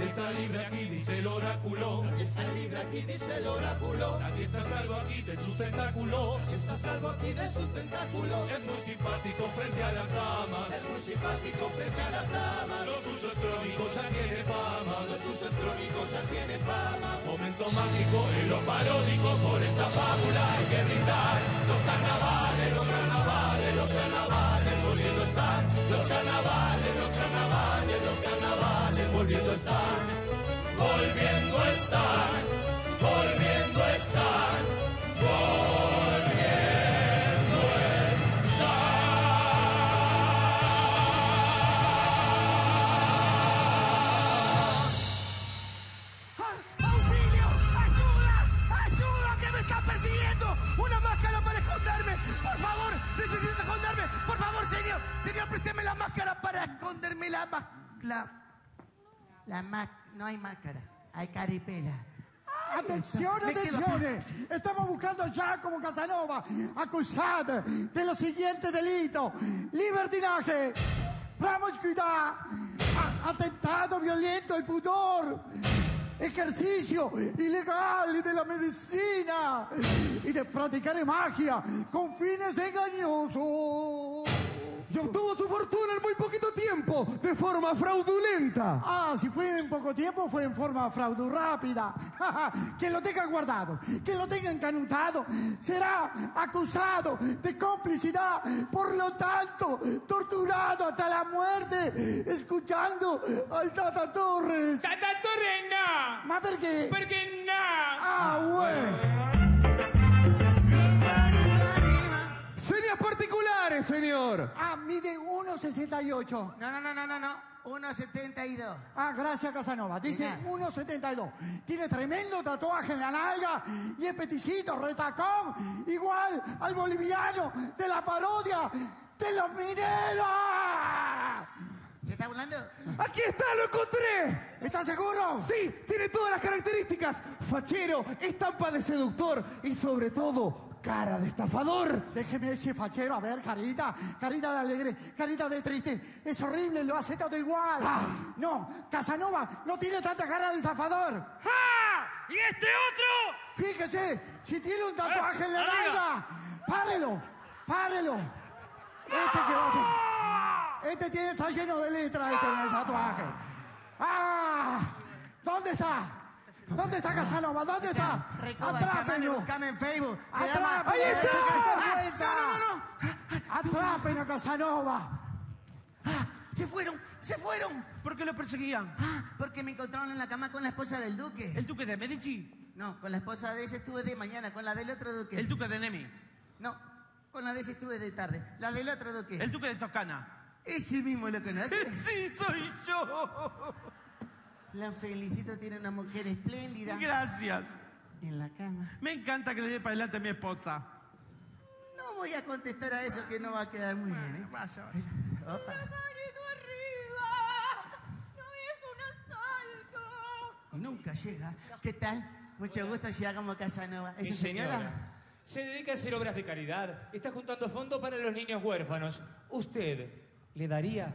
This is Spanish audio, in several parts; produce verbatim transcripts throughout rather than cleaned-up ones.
está libre aquí, dice el oráculo. Nadie está libre aquí, dice el oráculo. Nadie está salvo aquí de sus tentáculos. Nadie está salvo aquí de sus tentáculos. Es muy simpático frente a las damas. Es muy simpático frente a las damas. Lo suyo es crónico, ya tiene fama. Lo suyo es crónico, ya tiene fama. Momento mágico en lo paródico. Por esta fábula hay que brindar. Los carnavales, los carnavales, los carnavales volviendo están. Los carnavales, los carnavales, los carnavales volviendo están. Volviendo están. Volviendo están. Volviendo están. ¡Auxilio! ¡Ayuda! ¡Ayuda! ¡Que me están persiguiendo! ¡Una máscara para esconderme! ¡Por favor! ¡Necesito esconderme! ¡Por favor, señor! Señor, présteme la máscara para esconderme la máscara. La... La máscara... No hay máscara. Hay caripela. Atención, atención. Estamos buscando a Giacomo Casanova, acusado de los siguientes delitos: libertinaje, promiscuidad, a- atentado violento al pudor, ejercicio ilegal de la medicina y de practicar magia con fines engañosos. Y obtuvo su fortuna en muy poquito tiempo, de forma fraudulenta. Ah, si fue en poco tiempo, fue en forma fraudu rápida. Que lo tenga guardado, que lo tenga encanutado, será acusado de complicidad, por lo tanto, torturado hasta la muerte, escuchando al Tata Torres. ¡Tata Torres no! ¿Ma perché? Porque no. Ah, bueno. Señas particulares, señor. Ah, mide uno sesenta y ocho. No, no, no, no, no, no. uno setenta y dos. Ah, gracias, Casanova. Dice De nada. uno setenta y dos. Tiene tremendo tatuaje en la nalga y es peticito, retacón, igual al boliviano de la parodia de los mineros. ¿Se está burlando? Aquí está, lo encontré. ¿Estás seguro? Sí, tiene todas las características. Fachero, estampa de seductor y sobre todo, cara de estafador. Déjeme ese fachero, a ver, carita, carita de alegre, carita de triste. Es horrible, lo hace todo igual. Ah. No, Casanova no tiene tanta cara de estafador. ¡Ja! ¿Y este otro? Fíjese, si tiene un tatuaje Eh, en la arriba. nalga, párelo, párelo. Este que va a Este tiene, está lleno de letras, este en el tatuaje. ¡Ah! ¿Dónde está? ¿Dónde está Casanova? ¿Dónde está? Recoba, llamame, Atrápenlo. buscame en Facebook. Te Atrápenlo. llama- ¡Ahí está! Ah, no, no, no. Atrápenlo, Casanova. Ah, se fueron, se fueron. ¿Por qué lo perseguían? Ah, porque me encontraron en la cama con la esposa del duque. ¿El duque de Medici? No, con la esposa de ese estuve de mañana, con la del otro duque. ¿El duque de Nemi? No, con la de ese estuve de tarde. La del otro duque. ¿El duque de Toscana? Ese mismo lo conoce. Sí, soy yo. La Felicito tiene una mujer espléndida. Gracias. En la cama. Me encanta que le dé para adelante a mi esposa. No voy a contestar a eso que no va a quedar muy bien, ¿eh? Vaya, vaya. Opa. ¡Marido arriba! ¡No es un asalto! Y nunca llega. ¿Qué tal? Mucho gusto, Giacomo Casanova. ¿Es Mi su señora? señora. Se dedica a hacer obras de caridad. Está juntando fondos para los niños huérfanos. ¿Usted le daría?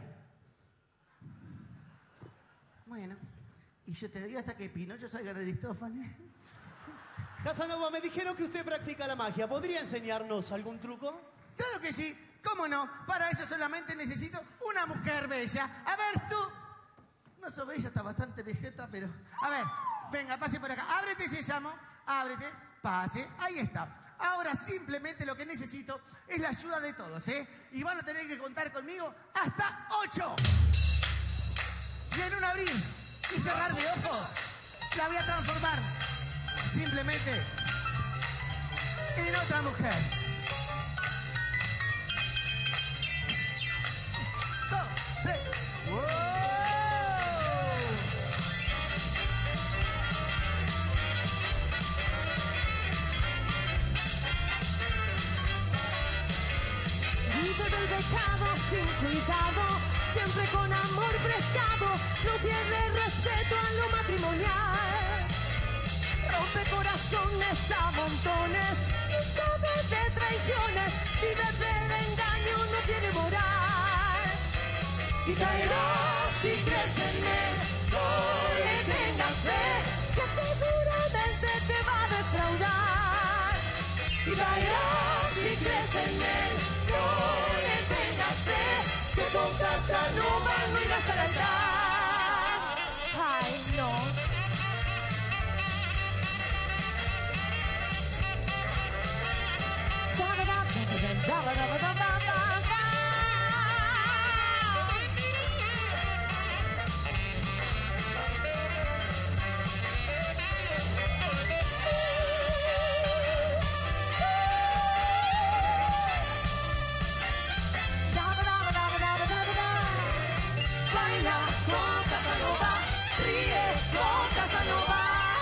Bueno, y yo te digo hasta que Pinocho salga de Aristófanes. Casanova, me dijeron que usted practica la magia. ¿Podría enseñarnos algún truco? Claro que sí, ¿cómo no? Para eso solamente necesito una mujer bella. A ver, tú. No sos bella, está bastante vegeta, pero... A ver, venga, pase por acá. Ábrete, Sésamo. Ábrete, pase. Ahí está. Ahora simplemente lo que necesito es la ayuda de todos, ¿eh? Y van a tener que contar conmigo hasta ocho. Y en un abrir y cerrar de ojos, la voy a transformar simplemente en otra mujer. Dos, tres. ¡Wow! Vive del pecado sin cuidado, siempre con amor prestado, no pierde respeto a lo matrimonial. Rompe corazones a montones y sabe de traiciones, vive del engaño, no tiene moral. Y caerá si crees en él, no le ya no van a ir hasta el altar. Ay, no. Baila con Casanova, ríe con Casanova.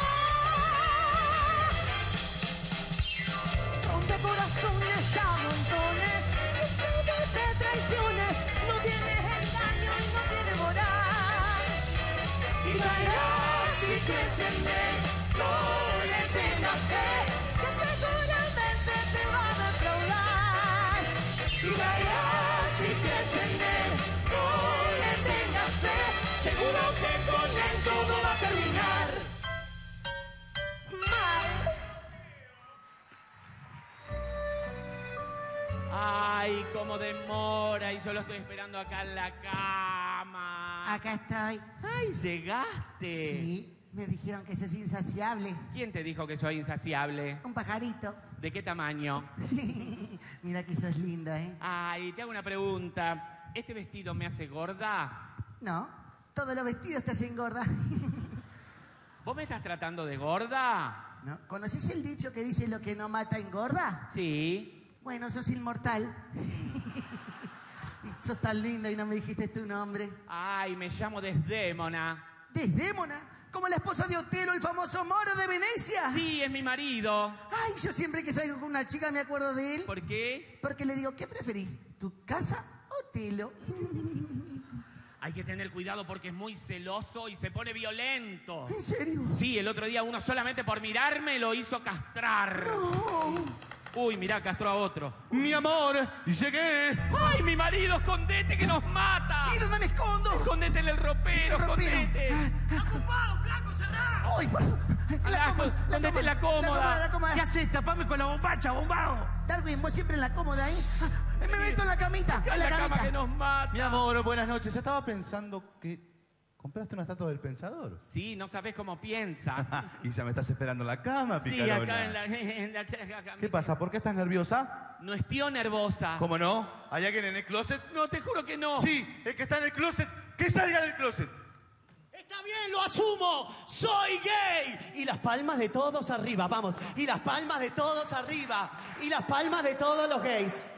Rompe corazones a montones, de traiciones, no tiene engaño y no tiene moral. Y caerás si crees en él, no le tengas fe, que seguramente te va a defraudar. Y caerás si crees en él, no le tengas fe, seguro que con él todo va a terminar mal. Ay, cómo demora y yo lo estoy esperando acá en la cama. Acá estoy. Ay, llegaste. Sí, me dijeron que sos insaciable. ¿Quién te dijo que soy insaciable? Un pajarito. ¿De qué tamaño? Mira que sos linda, ¿eh? Ay, te hago una pregunta. ¿Este vestido me hace gorda? No, todos los vestidos te hacen gorda. ¿Vos me estás tratando de gorda? ¿No? ¿Conocés el dicho que dice lo que no mata engorda? Sí. Bueno, sos inmortal. Sos tan linda y no me dijiste tu nombre. Ay, me llamo Desdémona. ¿Desdémona? ¿Como la esposa de Otelo, el famoso moro de Venecia? Sí, es mi marido. Ay, yo siempre que salgo con una chica me acuerdo de él. ¿Por qué? Porque le digo, ¿qué preferís? ¿Tu casa o Otelo? Hay que tener cuidado porque es muy celoso y se pone violento. ¿En serio? Sí, el otro día uno solamente por mirarme lo hizo castrar. No. Uy, mirá, castró a otro. Mi amor, llegué. ¡Ay, mi marido, escondete que nos mata! ¿Y dónde me escondo? Escondete en el ropero, El ropero. escondete. ¡Ocupado, flaco, cerrá! ¡Ay, perdón! La cómoda, escondete en la cómoda. La cómoda, la cómoda. ¿Qué haces? Tapame con la bombacha, bombado. Darwin, vos siempre en la cómoda, ¿eh? Me meto en la camita, Acá en en la la cama camita. que nos mata. Mi amor, buenas noches. Estaba pensando que compraste una estatua del Pensador. Sí, no sabés cómo piensa. Y ya me estás esperando en la cama, Sí, picarona. acá en la, en la- en la camita. ¿Qué pasa? ¿Por qué estás nerviosa? No estoy nervosa. ¿Cómo no? ¿Hay alguien en el closet? No, te juro que no. Sí, el que está en el closet, que salga del closet. Está bien, lo asumo. Soy gay. Y las palmas de todos arriba, vamos. Y las palmas de todos arriba. Y las palmas de todos los gays.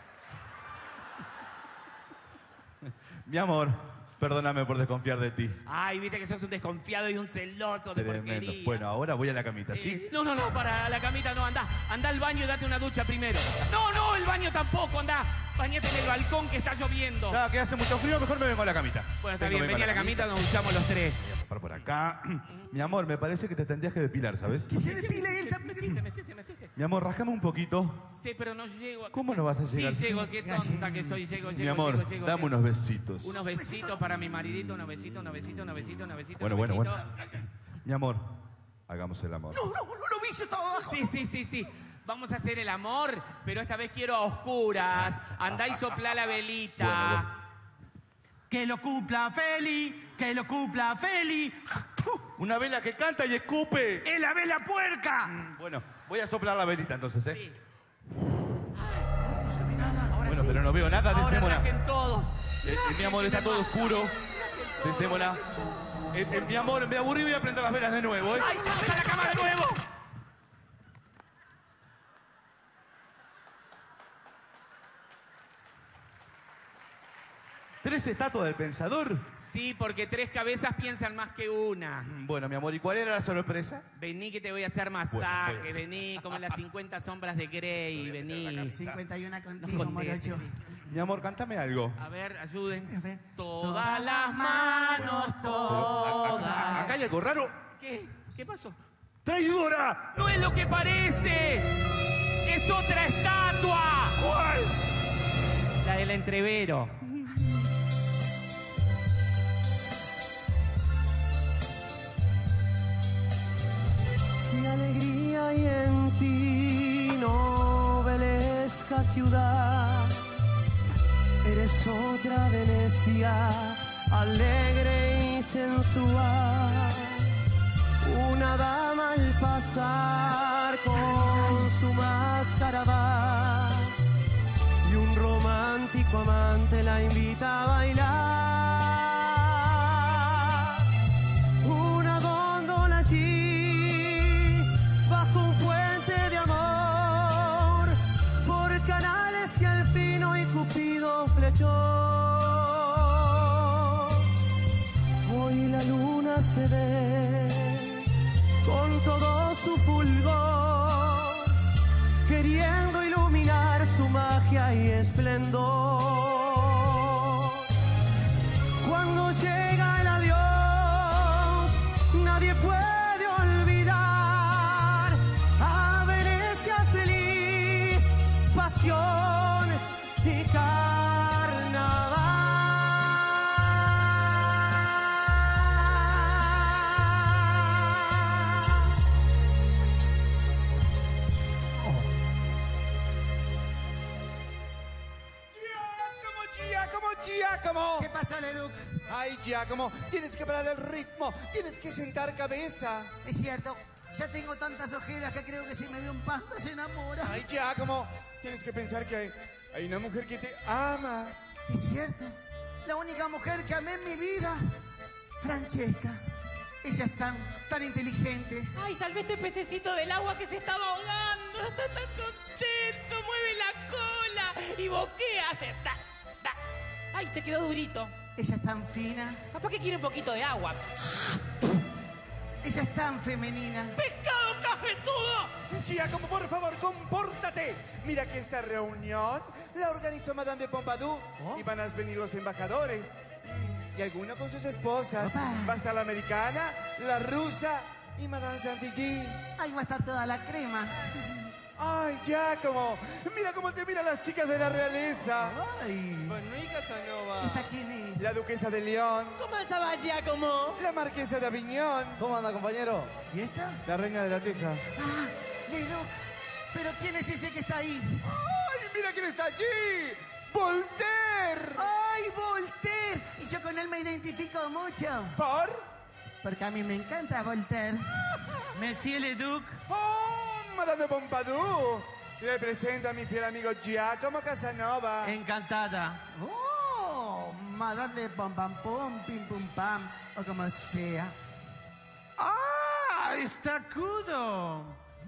Mi amor, perdóname por desconfiar de ti. Ay, viste que sos un desconfiado y un celoso de Tremendo. porquería. Bueno, ahora voy a la camita, ¿sí? Eh, no, no, no, para la camita no, anda. Anda al baño y date una ducha primero. No, no, el baño tampoco, anda. Bañate en el balcón que está lloviendo. Ya que hace mucho frío, mejor me vengo a la camita. Bueno, está Vengo, bien, vengo vení a la camita, nos duchamos los tres. Voy a pasar por acá. Mi amor, me parece que te tendrías que depilar, ¿sabes? Que se depile él también. Metiste, metiste, metiste. Mi amor, rascame un poquito. Sí, pero no llego. ¿Cómo no vas a llegar? Sí, llego, qué tonta que soy. Llego, llego, Mi amor, llego, llego, dame llego. unos besitos. Unos besitos para mi maridito, unos besitos, unos besitos, unos besitos, unos besitos. Bueno, unos bueno, bueno. besitos. Mi amor, hagamos el amor. No, no, no lo vi, yo estaba abajo. Sí, sí, sí, sí. Vamos a hacer el amor, pero esta vez quiero a oscuras. Andá y soplá la velita. Bueno, bueno. Que lo cumpla Feli, que lo cumpla Feli. Una vela que canta y escupe. ¡Es la vela puerca! Bueno, voy a soplar la velita entonces, ¿eh? Sí. Ay, no se ve nada. Ahora Bueno, sí. pero no veo nada, Ahora Desdémona. rajen todos. Eh, eh, mi amor, está todo oscuro. Desdémona. Eh, eh, mi amor, me aburrí y voy a prender las velas de nuevo, ¿eh? ¡Ay, vamos a la cama de nuevo! ¿Tres estatuas del Pensador? Sí, porque tres cabezas piensan más que una. Bueno, mi amor, ¿y cuál era la sorpresa? Vení que te voy a hacer Bueno, masaje, voy a hacer vení como en las cincuenta sombras de Grey, vení. cincuenta y uno No contigo, contestes. morocho. Mi amor, cántame algo. A ver, ayuden. A ver. Todas las manos, Pero, a- a- todas. a- acá hay algo raro. ¿Qué? ¿Qué pasó? ¡Traidora! ¡No es lo que parece! ¡Es otra estatua! ¿Cuál? La del entrevero. Qué alegría hay en ti, novelesca ciudad. Eres otra Venecia, alegre y sensual. Una dama al pasar con su máscara va, y un romántico amante la invita a bailar. Una góndola allí, bajo un puente de amor, por canales que al fin hoy Cupido flechó. Hoy la luna se ve con todo su fulgor, queriendo iluminar su magia y esplendor. Cuando llega el adiós, nadie puede olvidar a Venecia feliz, pasión y carnaval. Giacomo. ¿Qué pasó, Leduc? Ay, Giacomo, tienes que parar el ritmo, tienes que sentar cabeza. Es cierto, ya tengo tantas ojeras que creo que si me ve un panda se enamora. Ay, Giacomo, tienes que pensar que hay, hay una mujer que te ama. Es cierto, la única mujer que amé en mi vida, Francesca. Ella es tan, tan inteligente. Ay, salvé este pececito del agua que se estaba ahogando. Está tan contento, mueve la cola y boquea, hace ta, ta. Ay, se quedó durito. Ella es tan fina. Capaz que quiere un poquito de agua. Ella es tan femenina. ¡Pescado cafetudo! Giacomo, por favor, compórtate. Mira que esta reunión la organizó Madame de Pompadour. ¿Oh? Y van a venir los embajadores. Y alguno con sus esposas. Opa. Va a estar la americana, la rusa y Madame Santilly. Ahí va a estar toda la crema. Ay, Giacomo, mira cómo te miran las chicas de la realeza. Ay. Bonui Casanova. ¿Esta quién es? La duquesa de León, ¿Cómo estaba Giacomo? la marquesa de Aviñón, ¿Cómo anda, compañero? ¿Y esta? la reina de la teja. Ah, Leduc. ¿Pero quién es ese que está ahí? ¡Ay, mira quién está allí! ¡Voltaire! ¡Ay, Voltaire! Y yo con él me identifico mucho. ¿Por? Porque a mí me encanta Voltaire. Monsieur Leduc, ¡Oh, Madame de Pompadour! Le presento a mi fiel amigo Giacomo Casanova. encantada. ¡Oh! Madame de pom pam pum, pim pum pam, o como sea. ¡Ah! ¡Estacudo!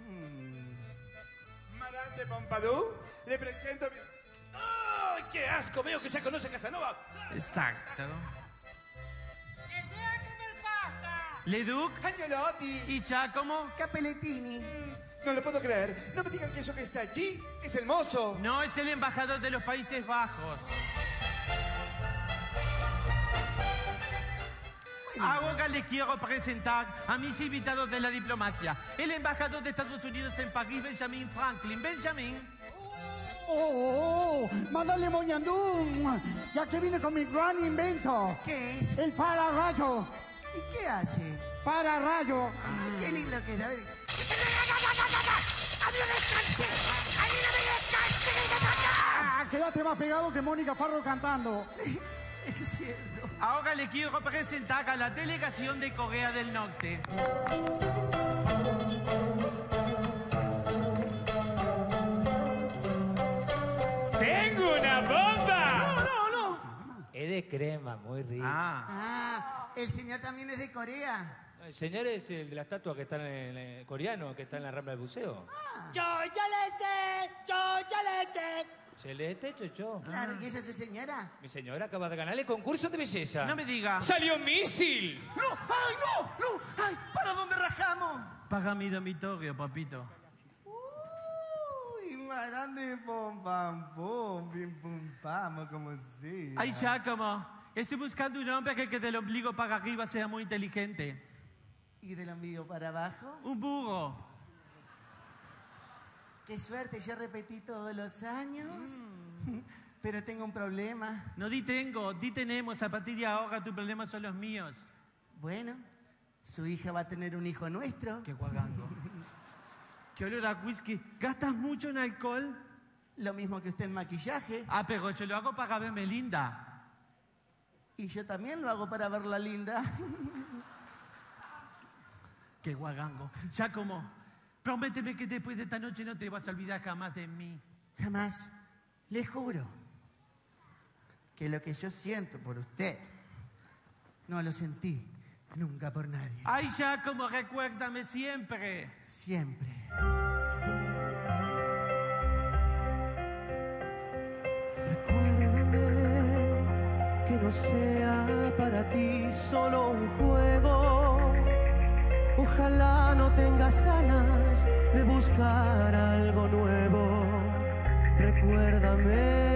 Madame de Pompadour, le presento a mi... ¡Ay, qué asco! Veo que ya conoce a Casanova. Exacto. Leduc Angelotti. y Giacomo. Capellettini. No lo puedo creer. No me digan que eso que está allí es el mozo. No, es el embajador de los Países Bajos. Ahora les quiero presentar a mis invitados de la diplomacia. El embajador de Estados Unidos en París, Benjamin Franklin. Benjamin. Oh, oh, mándale moñandún, ya que vine con mi gran invento, ¿Qué es? el pararrayo, ¿Y qué hace? pararrayo. Ah, qué lindo que es. A ver. Ah, quédate más pegado que Mónica Farro cantando. Es cierto. Ahora les quiero presentar a la delegación de Corea del Norte. ¡Tengo una bomba! No, no, no. Es de crema, muy rico. Ah. Ah, el señor también es de Corea. El señor es el de la estatua que está en el coreano, que está en la Rambla del Buceo. ¡Yo, Chalete! ¡Yo, Chalete! Celeste, chocho. Claro, ¿y esa es su señora? Mi señora acaba de ganar el concurso de belleza. No me diga. ¡Salió mísil! ¡No! ¡Ay, no! ¡No! ¡Ay! ¿Para dónde rajamos? Paga mi dormitorio, papito. Uy, madame de pom pam pum, pim pum pam, como sea. Ay, Giacomo, estoy buscando un hombre que, que del ombligo para arriba sea muy inteligente. ¿Y del ombligo para abajo? Un burro. Qué suerte, yo repetí todos los años. Pero tengo un problema. No di tengo, di tenemos. A partir de ahora tus problemas son los míos. Bueno, su hija va a tener un hijo nuestro. Qué guagango. Qué olor a whisky. ¿Gastas mucho en alcohol? Lo mismo que usted en maquillaje. Ah, pero yo lo hago para verme linda. Y yo también lo hago para verla linda. Qué guagango. Giacomo, prométeme que después de esta noche no te vas a olvidar jamás de mí. Jamás. Le juro que lo que yo siento por usted no lo sentí nunca por nadie. Ay, Giacomo, recuérdame siempre. Siempre. Recuérdame que no sea para ti solo un juego. Ojalá no tengas ganas de buscar algo nuevo. Recuérdame.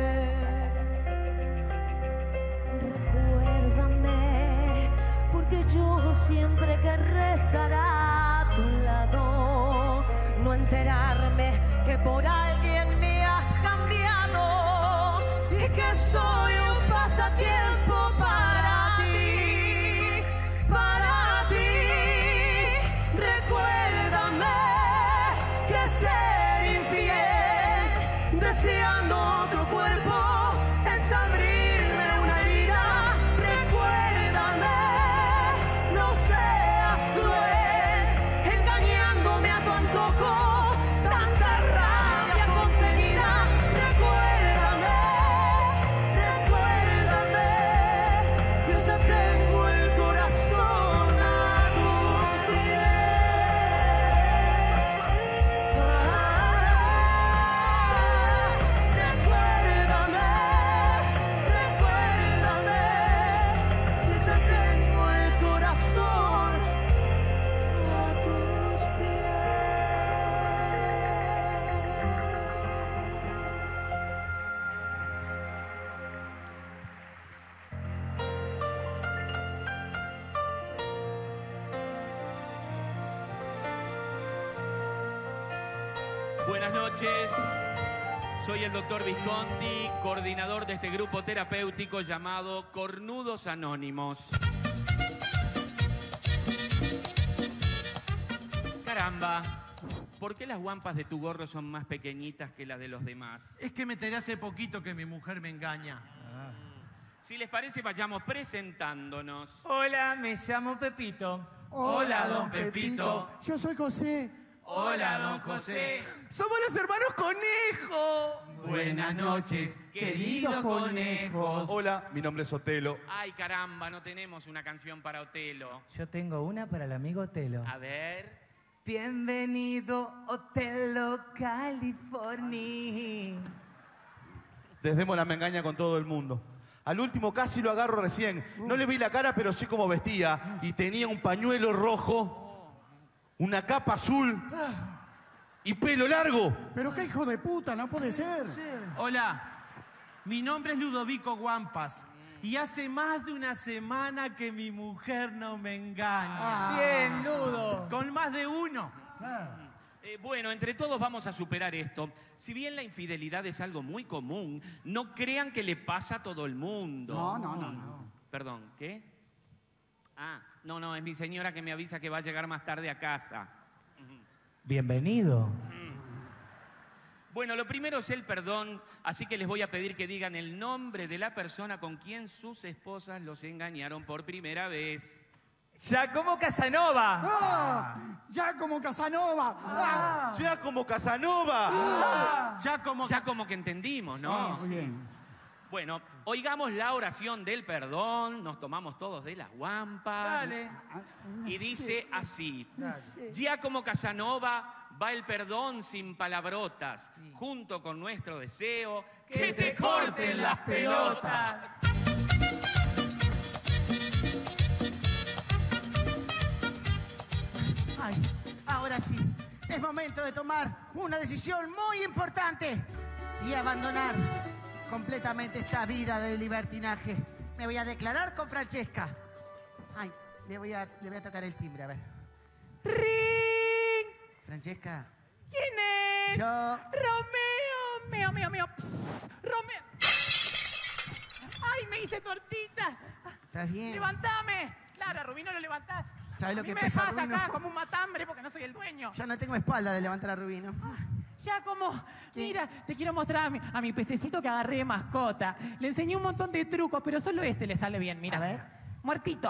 Recuérdame, porque yo siempre querré estar a tu lado. No enterarme que por alguien me has cambiado y que soy un pasatiempo para ti, para ti. Recuérdame que ser infiel deseando otro cuerpo es abrirme una herida. Recuérdame, no seas cruel, engañándome a tu antojo, tanta rabia contenida. Recuérdame, recuérdame que ya tengo el corazón a tus pies. Recuérdame, recuérdame que ya tengo el corazón a tus pies. Buenas noches, soy el doctor Visconti, coordinador de este grupo terapéutico llamado Cornudos Anónimos. Caramba, ¿por qué las guampas de tu gorro son más pequeñitas que las de los demás? Es que me enteré hace poquito que mi mujer me engaña. Si les parece, vayamos presentándonos. Hola, me llamo Pepito. Hola, don Pepito. Yo soy José. Hola, don José. ¡Somos los hermanos Conejo! Buenas noches, queridos conejos. Hola, mi nombre es Otelo. Ay, caramba, no tenemos una canción para Otelo. Yo tengo una para el amigo Otelo. A ver. Bienvenido, Otelo, California. Desdémona me engaña con todo el mundo. Al último casi lo agarro recién. No le vi la cara, pero sí cómo vestía. Y tenía un pañuelo rojo, una capa azul y pelo largo. Pero qué hijo de puta, no puede ser. Hola, mi nombre es Ludovico Guampas. Y hace más de una semana que mi mujer no me engaña. Ah. Bien, Ludo. Con más de uno. Eh, bueno, entre todos vamos a superar esto. Si bien la infidelidad es algo muy común, no crean que le pasa a todo el mundo. No, no, no, no. Perdón, ¿qué? Ah, no, no, es mi señora que me avisa que va a llegar más tarde a casa. Bienvenido. Bueno, lo primero es el perdón, así que les voy a pedir que digan el nombre de la persona con quien sus esposas los engañaron por primera vez. Giacomo Casanova. ¡Ah! ¡Giacomo Casanova! ¡Ah! ¡Giacomo Casanova! ¡Ah! Ya como, ya como que entendimos, ¿no? Sí, muy bien. Bueno, oigamos la oración del perdón, nos tomamos todos de las guampas. Dale. Y dice así, Giacomo Casanova, va el perdón sin palabrotas, junto con nuestro deseo, que te corten las pelotas. Ay, ahora sí, es momento de tomar una decisión muy importante y abandonar completamente esta vida de libertinaje. Me voy a declarar con Francesca. Ay, le voy a, le voy a tocar el timbre, a ver. ¡Ring! Francesca. ¿Quién es? Yo. Romeo, mío, mío, mío. Psst, Romeo. ¡Ay, me hice tortita! ¿Estás bien? ¡Levantame! Claro, a Rubino lo levantás. ¿Sabes lo A mí que me pesa, dejas Rubino? acá como un matambre porque no soy el dueño. Ya no tengo espalda de levantar a Rubino. Ya como, mira, te quiero mostrar a mi, a mi pececito que agarré de mascota. Le enseñé un montón de trucos, pero solo este le sale bien, mira. A ver. Muertito.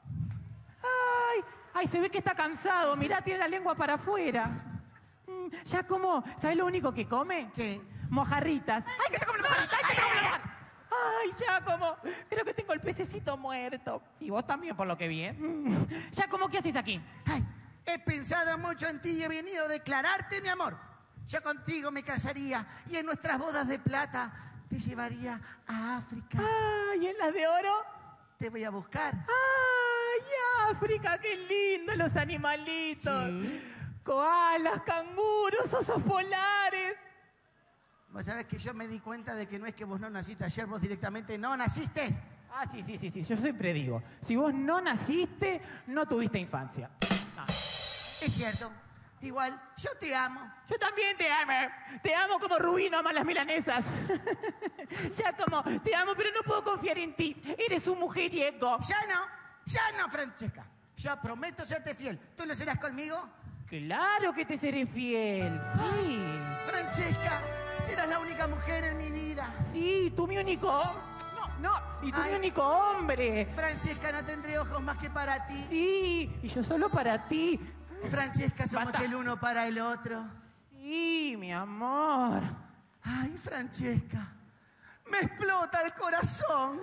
Ay, ay, se ve que está cansado. Mirá, tiene la lengua para afuera. Mm, ya como, ¿sabes lo único que come? ¿Qué? Mojarritas. ¡Ay, que te come la mojarrita! ¡Ay, que te come la mojarrita! Ay, ya como, creo que tengo el pececito muerto. Y vos también, por lo que vi, ¿eh? Mm. Ya como, ¿qué haces aquí? Ay, he pensado mucho en ti y he venido a declararte mi amor. Yo contigo me casaría y en nuestras bodas de plata te llevaría a África. Ay, ¿en las de oro? Te voy a buscar. Ay, África, qué lindo los animalitos. Sí. Koalas, canguros, osos polares. Vos sabés que yo me di cuenta de que no es que vos no naciste ayer, vos directamente no naciste. Ah, sí, sí, sí, sí. Yo siempre digo, si vos no naciste, no tuviste infancia. No. Es cierto. Igual, yo te amo. Yo también te amo. Te amo como Rubino ama las milanesas. Ya como, te amo, pero no puedo confiar en ti. Eres un mujeriego. Ya no, ya no, Francesca. Yo prometo serte fiel. ¿Tú lo serás conmigo? Claro que te seré fiel, sí. Francesca, serás la única mujer en mi vida. Sí, tú mi único hombre. No, no, y tú Ay. mi único hombre. Francesca, no tendré ojos más que para ti. Sí, y yo solo para ti. Francesca, somos Basta. el uno para el otro. Sí, mi amor. Ay, Francesca, me explota el corazón.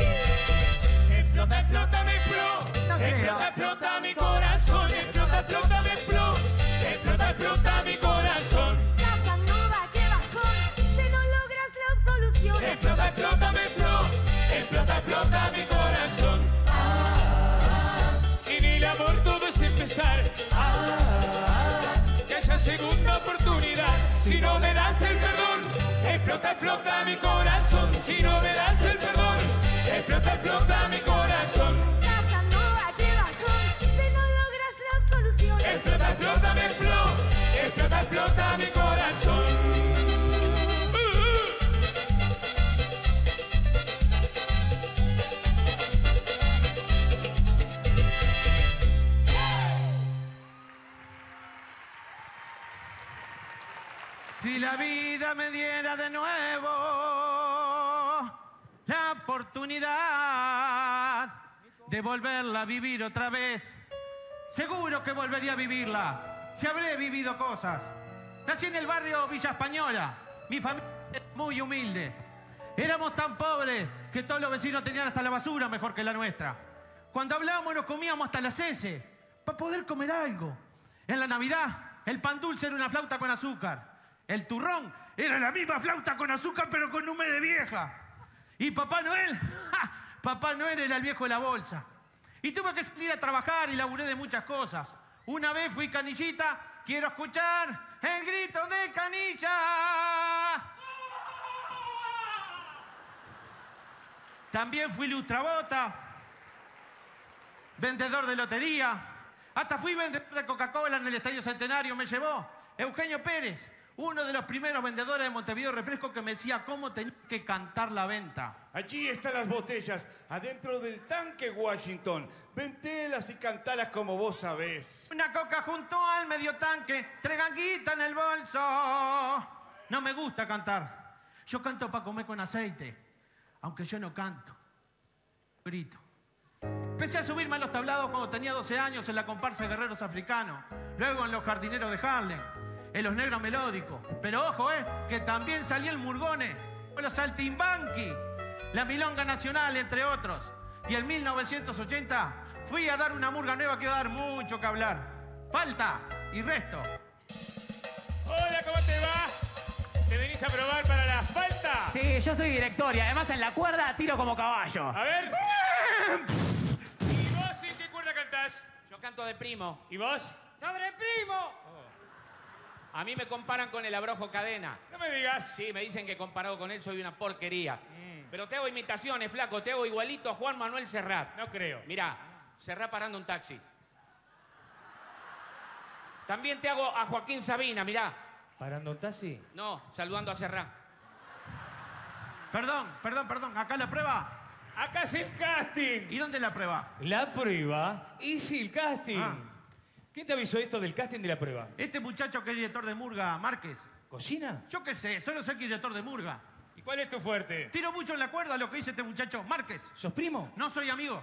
Explota, explota, me explota. No creo. Explota, explota mi corazón. Explota, explota, me explota. Explota, explota mi corazón. Casanova, qué bajón, si no logras la absolución. Explota, explota, me explota. Explota, explota mi corazón. Ah, en el amor todo es empezar. Ah, que esa segunda oportunidad. Si no me das el perdón, explota, explota mi corazón. Si no me das el perdón, explota, explota mi corazón. Casanova, qué bajón, si no logras la absolución. Explota, explota, me explota. Explota, explota mi corazón. Si la vida me diera de nuevo la oportunidad de volverla a vivir otra vez, seguro que volvería a vivirla, si habré vivido cosas. Nací en el barrio Villa Española, mi familia era muy humilde. Éramos tan pobres que todos los vecinos tenían hasta la basura mejor que la nuestra. Cuando hablábamos nos comíamos hasta las heces para poder comer algo. En la Navidad, el pan dulce era una flauta con azúcar. El turrón era la misma flauta con azúcar, pero con nume de vieja. Y Papá Noel, ¡ja! Papá Noel era el viejo de la bolsa. Y tuve que salir a trabajar y laburé de muchas cosas. Una vez fui canillita, quiero escuchar el grito de canilla. También fui lustrabota, vendedor de lotería. Hasta fui vendedor de Coca-Cola en el Estadio Centenario, me llevó Eugenio Pérez, uno de los primeros vendedores de Montevideo Refresco, que me decía cómo tenía que cantar la venta. Allí están las botellas, adentro del tanque Washington. Ventelas y cantalas como vos sabés. Una coca junto al medio tanque, tres ganguitas en el bolso. No me gusta cantar. Yo canto para comer con aceite, aunque yo no canto. Grito. Empecé a subirme a los tablados cuando tenía doce años en la comparsa de Guerreros Africanos, luego en los Jardineros de Harlem, en los Negros Melódicos. Pero ojo, eh, que también salía el Murgone, los Saltimbanqui, la Milonga Nacional, entre otros. Y en mil novecientos ochenta fui a dar una murga nueva que iba a dar mucho que hablar. Falta y resto. Hola, ¿cómo te va? ¿Te venís a probar para la falta? Sí, yo soy director y además en la cuerda tiro como caballo. A ver. ¿Y vos en qué cuerda cantás? Yo canto de primo. ¿Y vos? ¡Sobre primo! A mí me comparan con el Abrojo Cadena. No me digas. Sí, me dicen que comparado con él soy una porquería. Mm. Pero te hago imitaciones, flaco. Te hago igualito a Juan Manuel Serrat. No creo. Mirá, Serrat parando un taxi. También te hago a Joaquín Sabina, mirá. ¿Parando un taxi? No, saludando a Serrat. Perdón, perdón, perdón. ¿Acá la prueba? Acá es el casting. ¿Y dónde es la prueba? La prueba es el casting. Ah. ¿Quién te avisó esto del casting de la prueba? Este muchacho que es director de Murga, Márquez, ¿Cocina? Yo qué sé, solo soy director de murga. ¿Y cuál es tu fuerte? Tiro mucho en la cuerda lo que dice este muchacho Márquez. ¿Sos primo? No soy amigo.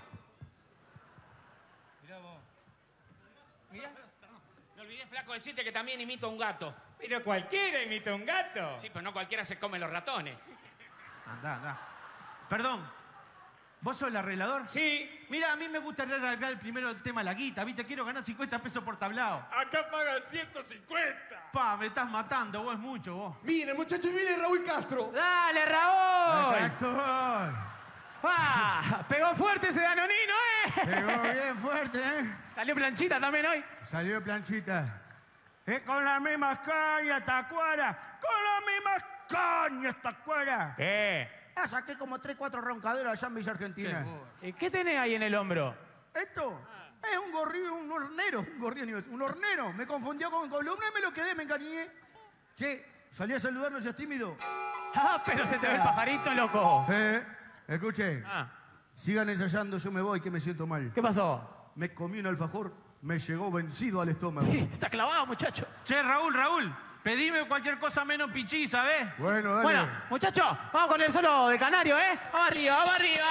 Mirá vos. Mirá. Me olvidé, flaco, decirte que también imito a un gato. Pero cualquiera imita a un gato. Sí, pero no cualquiera se come los ratones. Andá, andá. Perdón, ¿vos sos el arreglador? Sí. Mira, a mí me gustaría arreglar el primero el tema de la guita, ¿viste? Quiero ganar cincuenta pesos por tablado. Acá pagan ciento cincuenta. Pa, me estás matando, vos es mucho, vos. Miren, muchachos, viene Raúl Castro. ¡Dale, Raúl! Exacto. ¡Ah! Pegó fuerte ese danonino, ¿eh? Pegó bien fuerte, ¿eh? Salió planchita también hoy. Salió planchita. Es con las mismas cañas, tacuara. Con las mismas cañas, tacuara. ¿Qué? Ah, saqué como tres, cuatro roncaderas allá en Villa Argentina. ¿Y qué tenés ahí en el hombro? Esto es un gorrillo, un hornero. Un gorrillo, un hornero. Me confundió con columna y me lo quedé, me encariñé. Che, salí a saludar, no seas tímido. Ah, pero se te ve el pajarito, loco. Eh, escuche. Ah. Sigan ensayando, yo me voy, que me siento mal. ¿Qué pasó? Me comí un alfajor, me llegó vencido al estómago. Está clavado, muchacho. Che, Raúl, Raúl, pedime cualquier cosa menos pichí, ¿sabés? Bueno, dale. Bueno, muchachos, vamos con el solo de Canario, ¿eh? Vamos arriba, vamos arriba.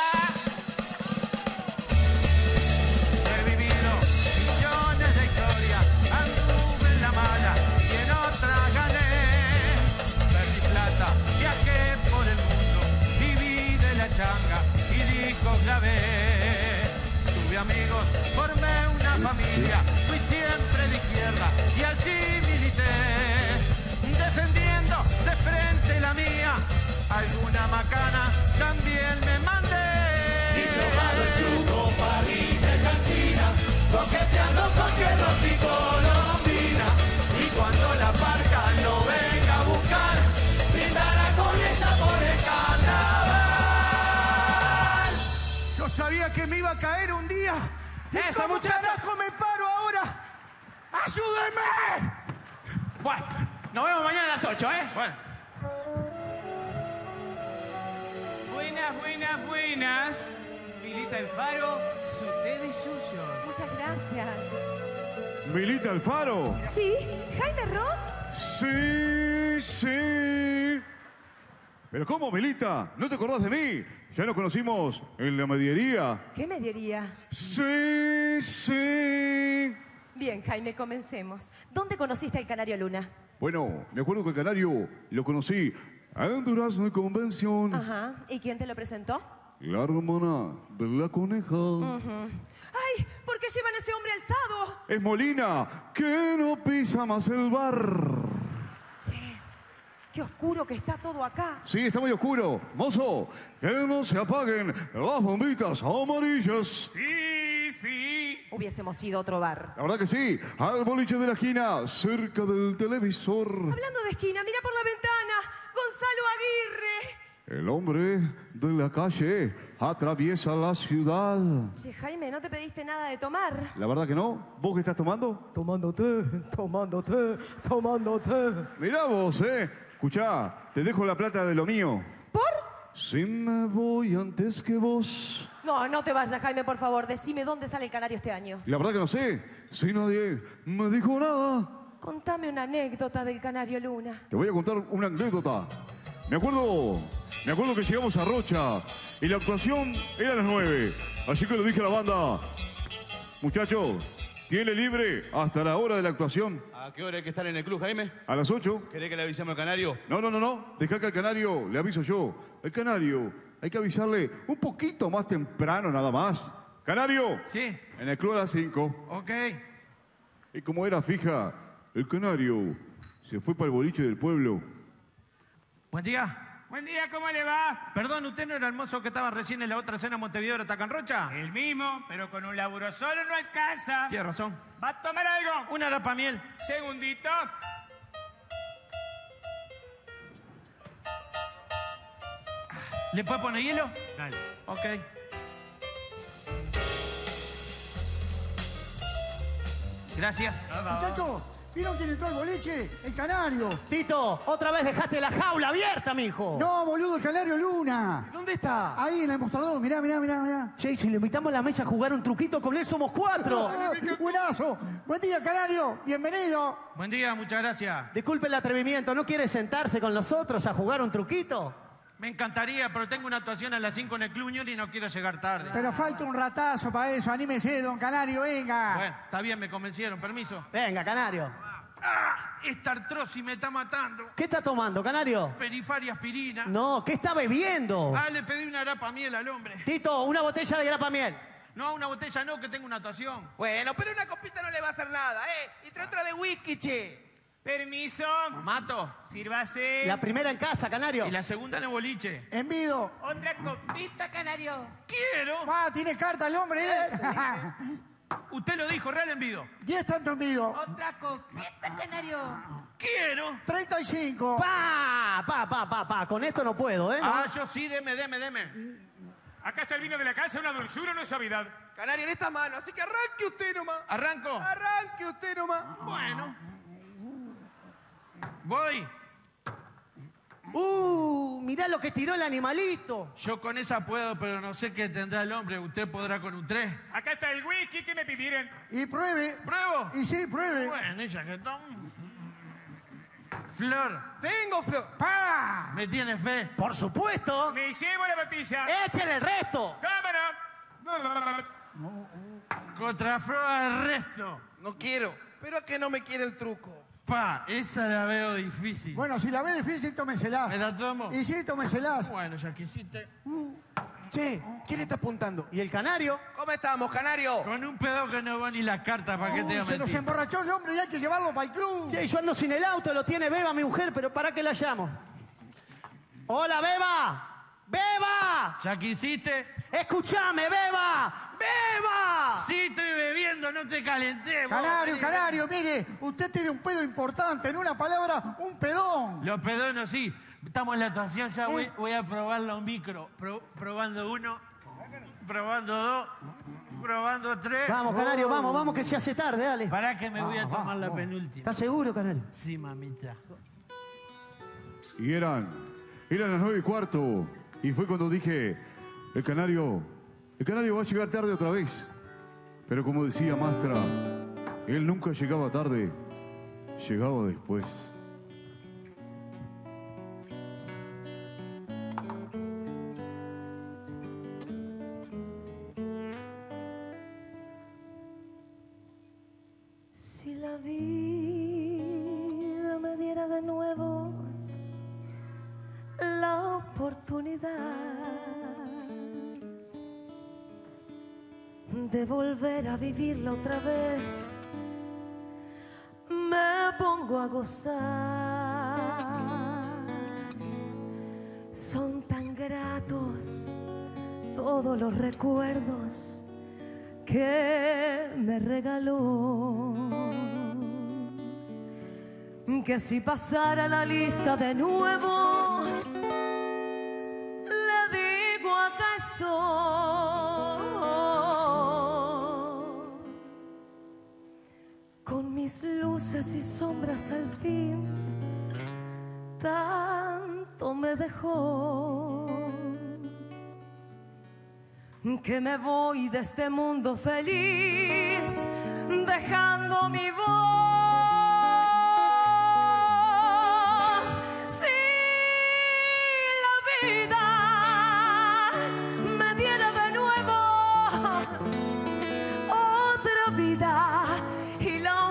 He vivido millones de historias, anduve en la mala y en otra gané. Perdí plata, viajé por el mundo, viví de la changa y discos grabé. Tuve amigos, formé una familia, fui siempre de izquierda y allí milité. Defendiendo de frente la mía, alguna macana también me mandé. Y probado el truco, parrilla y cantina, coqueteando con hierros y colombina. Y cuando la parca no venga a buscar, brindará con esa por el carnaval. Yo sabía que me iba a caer un día. ¿Y ¡Eso, cómo muchacho! carajo me paro ahora? ¡Ayúdenme! Bueno, nos vemos mañana a las ocho, ¿eh? Bueno. Buenas, buenas, buenas. Milita Alfaro, su té de suyos. Muchas gracias. ¿Milita Alfaro? ¿Sí? ¿Jaime Ross? Sí, sí. ¿Pero cómo, Milita? ¿No te acordás de mí? Ya nos conocimos en la mediería. ¿Qué me diría? Sí, sí. Bien, Jaime, comencemos. ¿Dónde conociste al Canario Luna? Bueno, me acuerdo que el Canario lo conocí en Durazno Convención. Ajá. ¿Y quién te lo presentó? La hermana de la coneja. Ujú. ¡Ay! ¿Por qué llevan ese hombre alzado? Es Molina, que no pisa más el bar. ¡Qué oscuro que está todo acá! Sí, está muy oscuro. Mozo, que no se apaguen las bombitas amarillas. Sí, sí. Hubiésemos ido a otro bar. La verdad que sí, al boliche de la esquina, cerca del televisor. Hablando de esquina, mira por la ventana. Gonzalo Aguirre. El hombre de la calle atraviesa la ciudad. Che, Jaime, ¿no te pediste nada de tomar? La verdad que no. ¿Vos qué estás tomando? Tomándote, tomándote, tomándote. Mirá vos, eh. Escuchá, te dejo la plata de lo mío. ¿Por? Si me voy antes que vos. No, no te vayas, Jaime, por favor. Decime dónde sale el Canario este año. La verdad que no sé. Si nadie me dijo nada. Contame una anécdota del Canario Luna. Te voy a contar una anécdota. Me acuerdo, me acuerdo que llegamos a Rocha y la actuación era a las nueve. Así que le dije a la banda, muchachos, tiene libre hasta la hora de la actuación. ¿A qué hora hay que estar en el club, Jaime? A las ocho. ¿Querés que le avisemos al canario? No, no, no, no. Dejá que al canario le aviso yo. El canario hay que avisarle un poquito más temprano nada más. Canario. Sí. En el club a las cinco. Ok. Y como era fija, el canario se fue para el boliche del pueblo. Buen día. Buen día, ¿cómo le va? Perdón, ¿usted no era el mozo que estaba recién en la otra cena Montevideo de Tacanrocha? El mismo, pero con un laburo solo no alcanza. Tiene razón. ¿Va a tomar algo? Una rapa miel. Segundito. ¿Le puede poner hielo? Dale. Ok. Gracias. Muchachos, ¿Vieron quién entró al boliche? El Canario. Tito, otra vez dejaste la jaula abierta, mijo. No, boludo, el Canario Luna. ¿Dónde está? Ahí en el mostrador, mirá, mirá, mirá, mirá. Che, si le invitamos a la mesa a jugar un truquito con él, somos cuatro. Eh, buenazo. Buen día, Canario. Bienvenido. Buen día, muchas gracias. Disculpe el atrevimiento, ¿no quiere sentarse con nosotros a jugar un truquito? Me encantaría, pero tengo una actuación a las cinco en el Club Unión y no quiero llegar tarde. Pero falta un ratazo para eso. Anímese, don Canario, venga. Bueno, está bien, me convencieron. Permiso. Venga, Canario. Ah, esta artrosis me está matando. ¿Qué está tomando, Canario? Perifaria aspirina. No, ¿qué está bebiendo? Ah, le pedí una grapa miel al hombre. Tito, una botella de grapa miel. No, una botella no, que tengo una actuación. Bueno, pero una copita no le va a hacer nada, ¿eh? Y trae otra de whisky, che. Permiso. Mato. Sírvase. La primera en casa, Canario. Y la segunda en el boliche. Envido. Otra copita, Canario. Quiero. Ah, tiene carta el hombre, ¿eh? Usted lo dijo, real envido. diez tanto envido. Otra copita, Canario. Quiero. treinta y cinco. Pa, pa, pa, pa, pa. Con esto no puedo, ¿eh? Ah, yo sí, deme, deme, deme. Acá está el vino de la casa, una dulzura, una suavidad. Canario en esta mano, así que arranque usted nomás. ¿Arranco? Arranque usted nomás. Bueno. Voy. Uh, mirá lo que tiró el animalito. Yo con esa puedo, pero no sé qué tendrá el hombre. Usted podrá con un tres. Acá está el whisky que me pidieron. Y pruebe. ¿Pruebo? Y sí, pruebe. Bueno, ella que toma. Flor. Tengo flor. ¡Pa! ¿Me tiene fe? Por supuesto. Me llevo la botella. Échale el resto. Cámara. Contra Flor al resto. No quiero. Pero a que no me quiere el truco. Pa, esa la veo difícil. Bueno, si la ve difícil, tómesela. ¿Me la tomo? Y sí, tómeselas. Bueno, ya quisiste. Che, ¿quién está apuntando? ¿Y el Canario? ¿Cómo estamos, Canario? Con un pedo que no va ni la carta, ¿para qué te voy a Se nos mentir? emborrachó el hombre y hay que llevarlo para el club. Che, yo ando sin el auto, lo tiene Beba, mi mujer, pero ¿para qué la llamo? ¡Hola, Beba! ¡Beba! ¿Ya quisiste? ¡Escúchame, Beba! ¡Beba! Sí, estoy bebiendo, no te calenté. vos. Canario, Vení, Canario, mire, usted tiene un pedo importante. En una palabra, un pedón. Los pedonos, sí. Estamos en la actuación, ya voy, voy a probar los micro. Pro- probando uno, probando dos, probando tres. Vamos, Canario, vamos, vamos, que se hace tarde, dale. Pará que me voy a tomar la penúltima. ¿Estás seguro, Canario? Sí, mamita. Y eran, eran las nueve y cuarto. Y fue cuando dije, el Canario, el Canario va a llegar tarde otra vez. Pero como decía Mastra, él nunca llegaba tarde, llegaba después. Si la vida me diera de nuevo la oportunidad de volver a vivirla otra vez, me pongo a gozar. Son tan gratos todos los recuerdos que me regaló, que si pasara la lista de nuevo, le digo acaso, con mis luces y sombras al fin, tanto me dejó, que me voy de este mundo feliz, dejando mi voz. Si la vida me diera de nuevo otra vida y la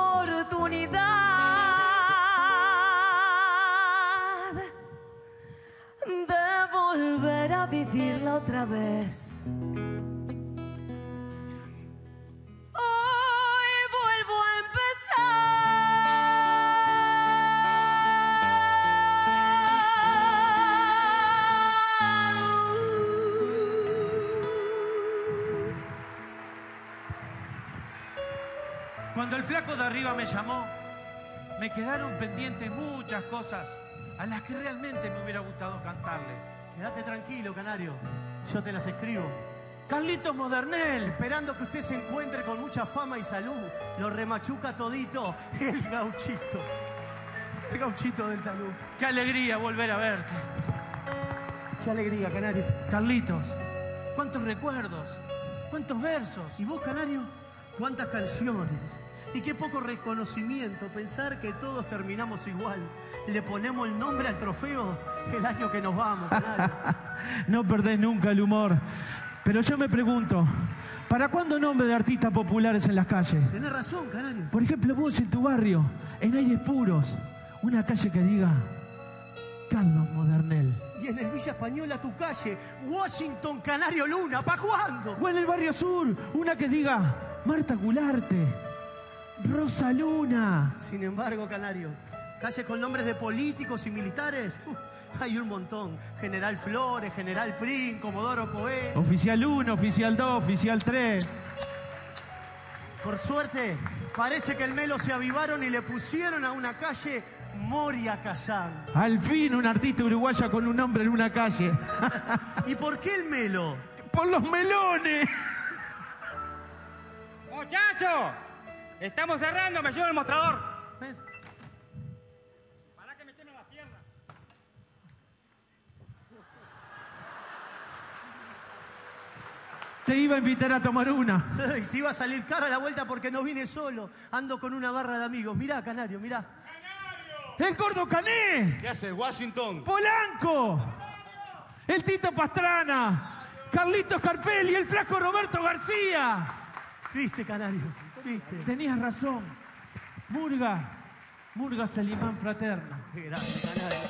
oportunidad de volver a vivirla otra vez, hoy vuelvo a empezar. Cuando el flaco de arriba me llamó, me quedaron pendientes muchas cosas a las que realmente me hubiera gustado cantarles. Quédate tranquilo, Canario. Yo te las escribo. Carlitos Modernel. Esperando que usted se encuentre con mucha fama y salud. Lo remachuca todito el gauchito. El gauchito del talud. Qué alegría volver a verte. Qué alegría, Canario. Carlitos, cuántos recuerdos, cuántos versos. ¿Y vos, Canario? Cuántas canciones. Y qué poco reconocimiento. Pensar que todos terminamos igual. Le ponemos el nombre al trofeo el año que nos vamos, Canario. No perdés nunca el humor. Pero yo me pregunto, ¿para cuándo nombre de artistas populares en las calles? Tenés razón, Canario. Por ejemplo, vos en tu barrio, en Aires Puros, una calle que diga Carlos Modernel. Y en el Villa Española, tu calle, Washington Canario Luna, ¿pa' cuándo? O en el Barrio Sur, una que diga Marta Gularte, Rosa Luna. Sin embargo, Canario, calles con nombres de políticos y militares, uh, hay un montón. General Flores, General Prim, Comodoro Coé. Oficial uno, Oficial dos, Oficial tres. Por suerte, parece que el Melo se avivaron y le pusieron a una calle Moria Kazán. Al fin un artista uruguaya con un nombre en una calle. ¿Y por qué el Melo? ¡Por los melones! ¡Muchachos! Estamos cerrando, me llevo el mostrador. Para que me tienen las piernas. Te iba a invitar a tomar una. Y te iba a salir cara la vuelta porque no vine solo. Ando con una barra de amigos. Mirá, Canario, mirá. ¡El Gordo Cané! ¿Qué haces, Washington? ¡Polanco! ¡El Tito Pastrana! ¡Carlitos Carpelli! ¡El flaco Roberto García! ¿Viste, Canario? ¿Viste? Tenías razón. Murga. Murga Salimán Fraterna. Qué grande, Canario.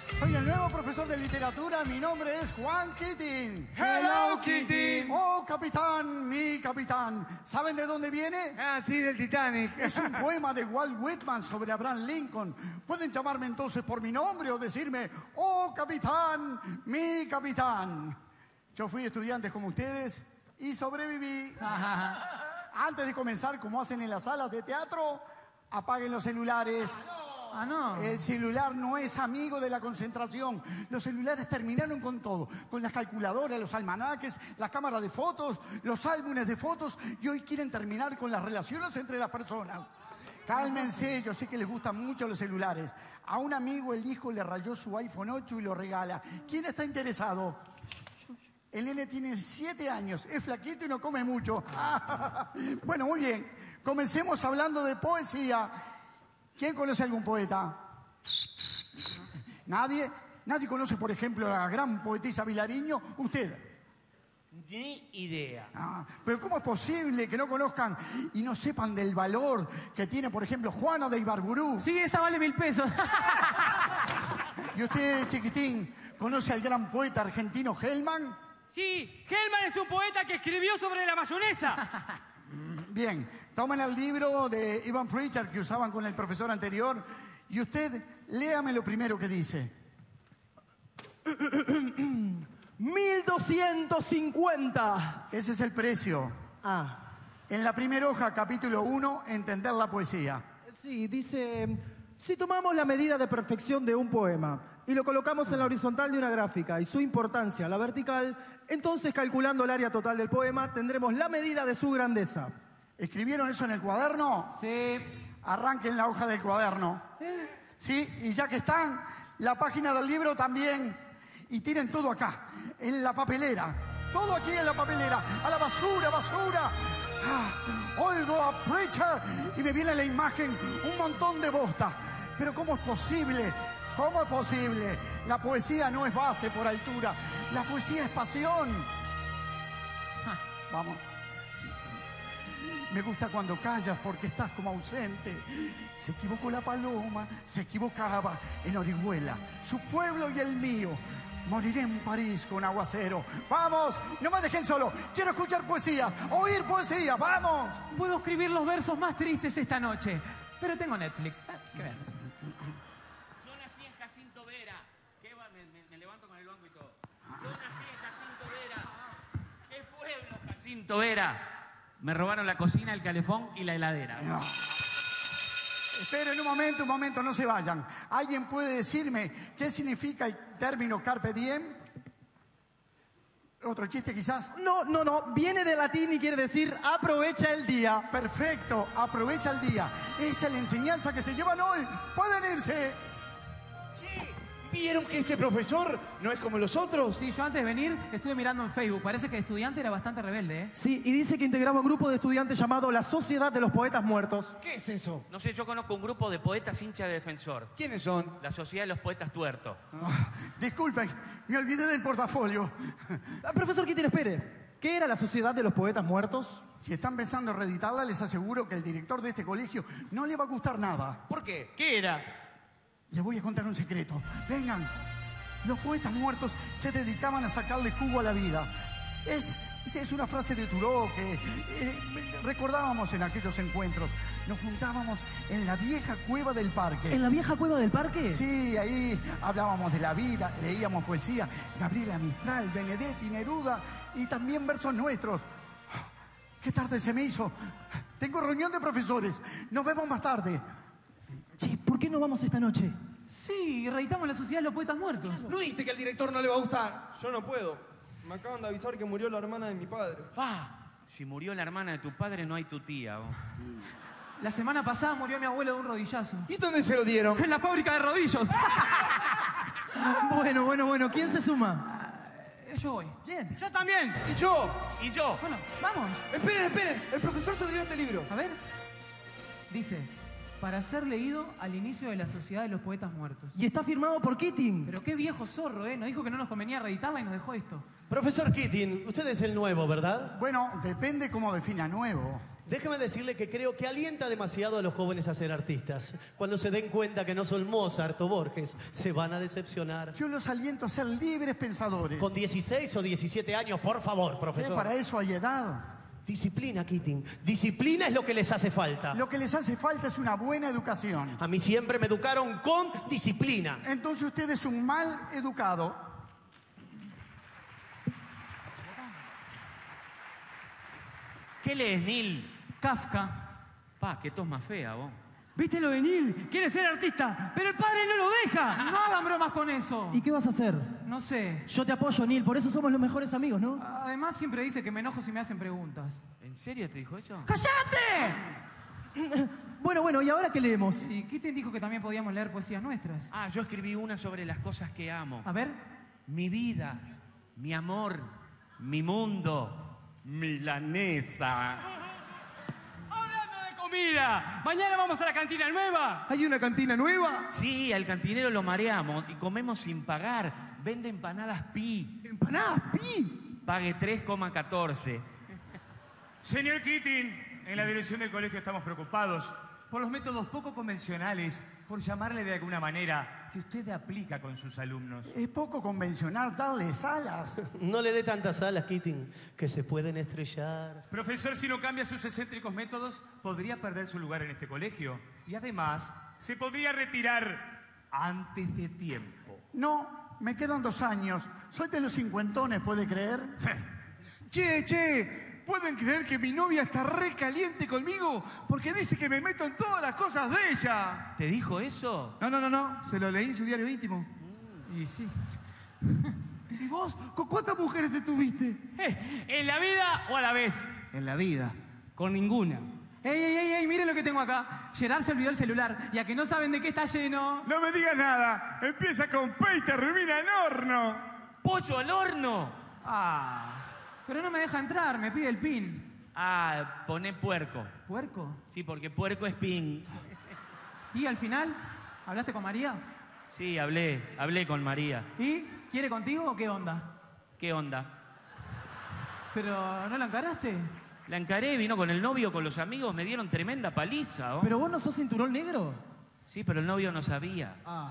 Soy el nuevo profesor de literatura, mi nombre es Juan Keating. Hello, Keating. Oh, capitán, mi capitán. ¿Saben de dónde viene? Ah, sí, del Titanic. Es un poema de Walt Whitman sobre Abraham Lincoln. Pueden llamarme entonces por mi nombre o decirme, oh, capitán, mi capitán. Yo fui estudiante como ustedes y sobreviví. Antes de comenzar, como hacen en las salas de teatro, apaguen los celulares. Ah, no. El celular no es amigo de la concentración. Los celulares terminaron con todo. Con las calculadoras, los almanaques, las cámaras de fotos, los álbumes de fotos. Y hoy quieren terminar con las relaciones entre las personas. Cálmense, yo sé que les gustan mucho los celulares. A un amigo el hijo le rayó su iPhone ocho y lo regala. ¿Quién está interesado? El nene tiene siete años, es flaquito y no come mucho. Bueno, muy bien. Comencemos hablando de poesía. ¿Quién conoce algún poeta? ¿Nadie? ¿Nadie conoce, por ejemplo, a la gran poetisa Vilariño? ¿Usted? Ni idea. Ah, pero ¿cómo es posible que no conozcan y no sepan del valor que tiene, por ejemplo, Juana de Ibarburú? Sí, esa vale mil pesos. ¿Y usted, chiquitín, conoce al gran poeta argentino Hellman? Sí, Hellman es un poeta que escribió sobre la mayonesa. Bien, tomen el libro de Ivan Pritchard que usaban con el profesor anterior y usted léame lo primero que dice. mil doscientos cincuenta. Ese es el precio. Ah. En la primera hoja, capítulo uno, entender la poesía. Sí, dice, si tomamos la medida de perfección de un poema y lo colocamos en la horizontal de una gráfica y su importancia, la vertical, entonces calculando el área total del poema tendremos la medida de su grandeza. ¿Escribieron eso en el cuaderno? Sí. Arranquen la hoja del cuaderno. Sí, y ya que están, la página del libro también. Y tiren todo acá, en la papelera. Todo aquí en la papelera. A la basura, basura. Ah, oigo a Preacher y me viene la imagen, un montón de bosta. Pero ¿cómo es posible? ¿Cómo es posible? La poesía no es base por altura. La poesía es pasión. Vamos. Me gusta cuando callas porque estás como ausente. Se equivocó la paloma, se equivocaba en Orihuela, su pueblo y el mío. Moriré en París con aguacero. ¡Vamos! ¡No me dejen solo! ¡Quiero escuchar poesías! ¡Oír poesía! ¡Vamos! Puedo escribir los versos más tristes esta noche, pero tengo Netflix. ¿Qué voy a hacer? Yo nací en Jacinto Vera. ¿Qué va? Me, me, me levanto con el banco y todo. Yo nací en Jacinto Vera. ¿Qué pueblo, Jacinto Vera? Me robaron la cocina, el calefón y la heladera. No. Esperen un momento, un momento, no se vayan. ¿Alguien puede decirme qué significa el término carpe diem? ¿Otro chiste quizás? No, no, no. Viene de latín y quiere decir aprovecha el día. Perfecto, aprovecha el día. Esa es la enseñanza que se llevan hoy. Pueden irse. ¿Vieron que este profesor no es como los otros? Sí, yo antes de venir estuve mirando en Facebook. Parece que el estudiante era bastante rebelde, ¿eh? Sí, y dice que integraba un grupo de estudiantes llamado la Sociedad de los Poetas Muertos. ¿Qué es eso? No sé, yo conozco un grupo de poetas hincha de Defensor. ¿Quiénes son? La Sociedad de los Poetas Tuertos. Oh, disculpen, me olvidé del portafolio. Ah, profesor Keating, espere. ¿Qué era la Sociedad de los Poetas Muertos? Si están pensando en reeditarla, les aseguro que el director de este colegio no le va a gustar nada. ¿Por qué? ¿Qué era? Les voy a contar un secreto. Vengan. Los poetas muertos se dedicaban a sacarle jugo a la vida. Es, es una frase de Thoreau que eh, recordábamos en aquellos encuentros. Nos juntábamos en la vieja cueva del parque. ¿En la vieja cueva del parque? Sí, ahí hablábamos de la vida, leíamos poesía. Gabriela Mistral, Benedetti, Neruda y también versos nuestros. ¿Qué tarde se me hizo? Tengo reunión de profesores. Nos vemos más tarde. Che, ¿por qué no vamos esta noche? Sí, reeditamos la Sociedad de los Poetas Muertos. ¿No viste que al director no le va a gustar? Yo no puedo. Me acaban de avisar que murió la hermana de mi padre. Ah, si murió la hermana de tu padre, no hay tu tía. Vos. La semana pasada murió mi abuelo de un rodillazo. ¿Y dónde se lo dieron? En la fábrica de rodillos. Bueno, bueno, bueno. ¿Quién se suma? Uh, yo voy. ¿Quién? Yo también. ¿Y yo? ¿Y yo? Bueno, vamos. Esperen, esperen. El profesor se lo dio este libro. A ver. Dice, para ser leído al inicio de la Sociedad de los Poetas Muertos. Y está firmado por Keating. Pero qué viejo zorro, ¿eh? Nos dijo que no nos convenía reeditarla y nos dejó esto. Profesor Keating, usted es el nuevo, ¿verdad? Bueno, depende cómo defina nuevo. Déjeme decirle que creo que alienta demasiado a los jóvenes a ser artistas. Cuando se den cuenta que no son Mozart o Borges, se van a decepcionar. Yo los aliento a ser libres pensadores. Con dieciséis o diecisiete años, por favor, profesor. ¿Eh? Para eso hay edad. Disciplina, Keating. Disciplina es lo que les hace falta. Lo que les hace falta es una buena educación. A mí siempre me educaron con disciplina. Entonces usted es un mal educado. ¿Qué lees, Neil? Kafka. Pa, qué tos más fea, vos. ¿Viste lo de Neil? Quiere ser artista, pero el padre no lo deja. No hagan bromas con eso. ¿Y qué vas a hacer? No sé. Yo te apoyo, Neil, por eso somos los mejores amigos, ¿no? Además siempre dice que me enojo si me hacen preguntas. ¿En serio te dijo eso? ¡Cállate! Bueno, bueno, ¿y ahora qué leemos? ¿Y Keating dijo que también podíamos leer poesías nuestras? Ah, yo escribí una sobre las cosas que amo. A ver. Mi vida, mi amor, mi mundo, milanesa. Hablando de comida, mañana vamos a la cantina nueva. ¿Hay una cantina nueva? Sí, al cantinero lo mareamos y comemos sin pagar. Vende empanadas pi. ¿Empanadas pi? Pague tres coma catorce. Señor Keating, en la dirección del colegio estamos preocupados por los métodos poco convencionales, por llamarle de alguna manera, que usted aplica con sus alumnos. Es poco convencional darles alas. No le dé tantas alas, Keating, que se pueden estrellar. Profesor, si no cambia sus excéntricos métodos, podría perder su lugar en este colegio. Y además, se podría retirar antes de tiempo. No, me quedan dos años. Soy de los cincuentones, ¿puede creer? Che, che, ¿pueden creer que mi novia está re caliente conmigo? Porque dice que me meto en todas las cosas de ella. ¿Te dijo eso? No, no, no, no. Se lo leí en su diario íntimo. Mm, y sí. ¿Y vos? ¿Con cuántas mujeres estuviste? Eh, ¿En la vida o a la vez? En la vida. Con ninguna. ¡Ey, ey, ey, ey! Miren lo que tengo acá. Gerard se olvidó el celular. Y a que no saben de qué está lleno. No me digas nada. Empieza con P y termina en horno. ¡Pollo al horno! Ah... Pero no me deja entrar, me pide el pin. Ah, poné puerco. ¿Puerco? Sí, porque puerco es pin. ¿Y al final? ¿Hablaste con María? Sí, hablé, hablé con María. ¿Y? ¿Quiere contigo o qué onda? ¿Qué onda? ¿Pero no la encaraste? La encaré, vino con el novio, con los amigos, me dieron tremenda paliza. ¿Oh? ¿Pero vos no sos cinturón negro? Sí, pero el novio no sabía. Ah.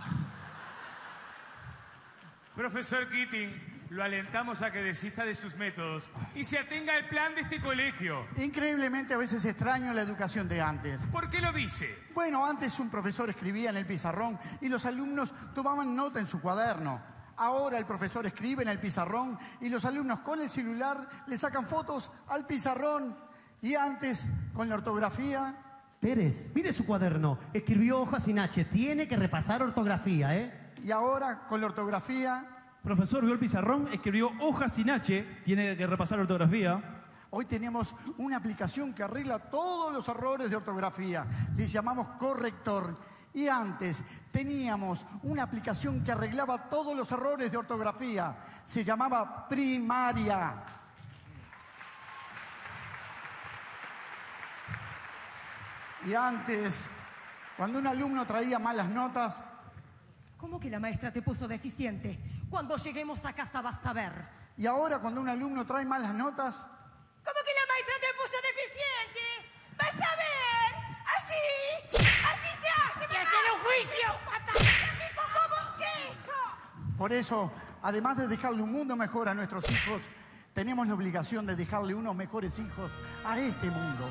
Profesor Keating, lo alentamos a que desista de sus métodos y se atenga al plan de este colegio. Increíblemente a veces extraño la educación de antes. ¿Por qué lo dice? Bueno, antes un profesor escribía en el pizarrón y los alumnos tomaban nota en su cuaderno. Ahora el profesor escribe en el pizarrón y los alumnos con el celular le sacan fotos al pizarrón. Y antes, con la ortografía... Pérez, mire su cuaderno. Escribió hoja sin H. Tiene que repasar ortografía, ¿eh? Y ahora, con la ortografía... Profesor, vio el pizarrón, escribió hoja sin H, tiene que repasar ortografía. Hoy tenemos una aplicación que arregla todos los errores de ortografía. Les llamamos Corrector. Y antes teníamos una aplicación que arreglaba todos los errores de ortografía. Se llamaba Primaria. Y antes, cuando un alumno traía malas notas... ¿Cómo que la maestra te puso deficiente? Cuando lleguemos a casa vas a ver. Y ahora, cuando un alumno trae malas notas... ¿Cómo que la maestra te puso deficiente? ¡Vas a ver! ¡Así! ¡Así se hace! ¡Y hacer un juicio! ¿Cómo que eso? Por eso, además de dejarle un mundo mejor a nuestros hijos, tenemos la obligación de dejarle unos mejores hijos a este mundo.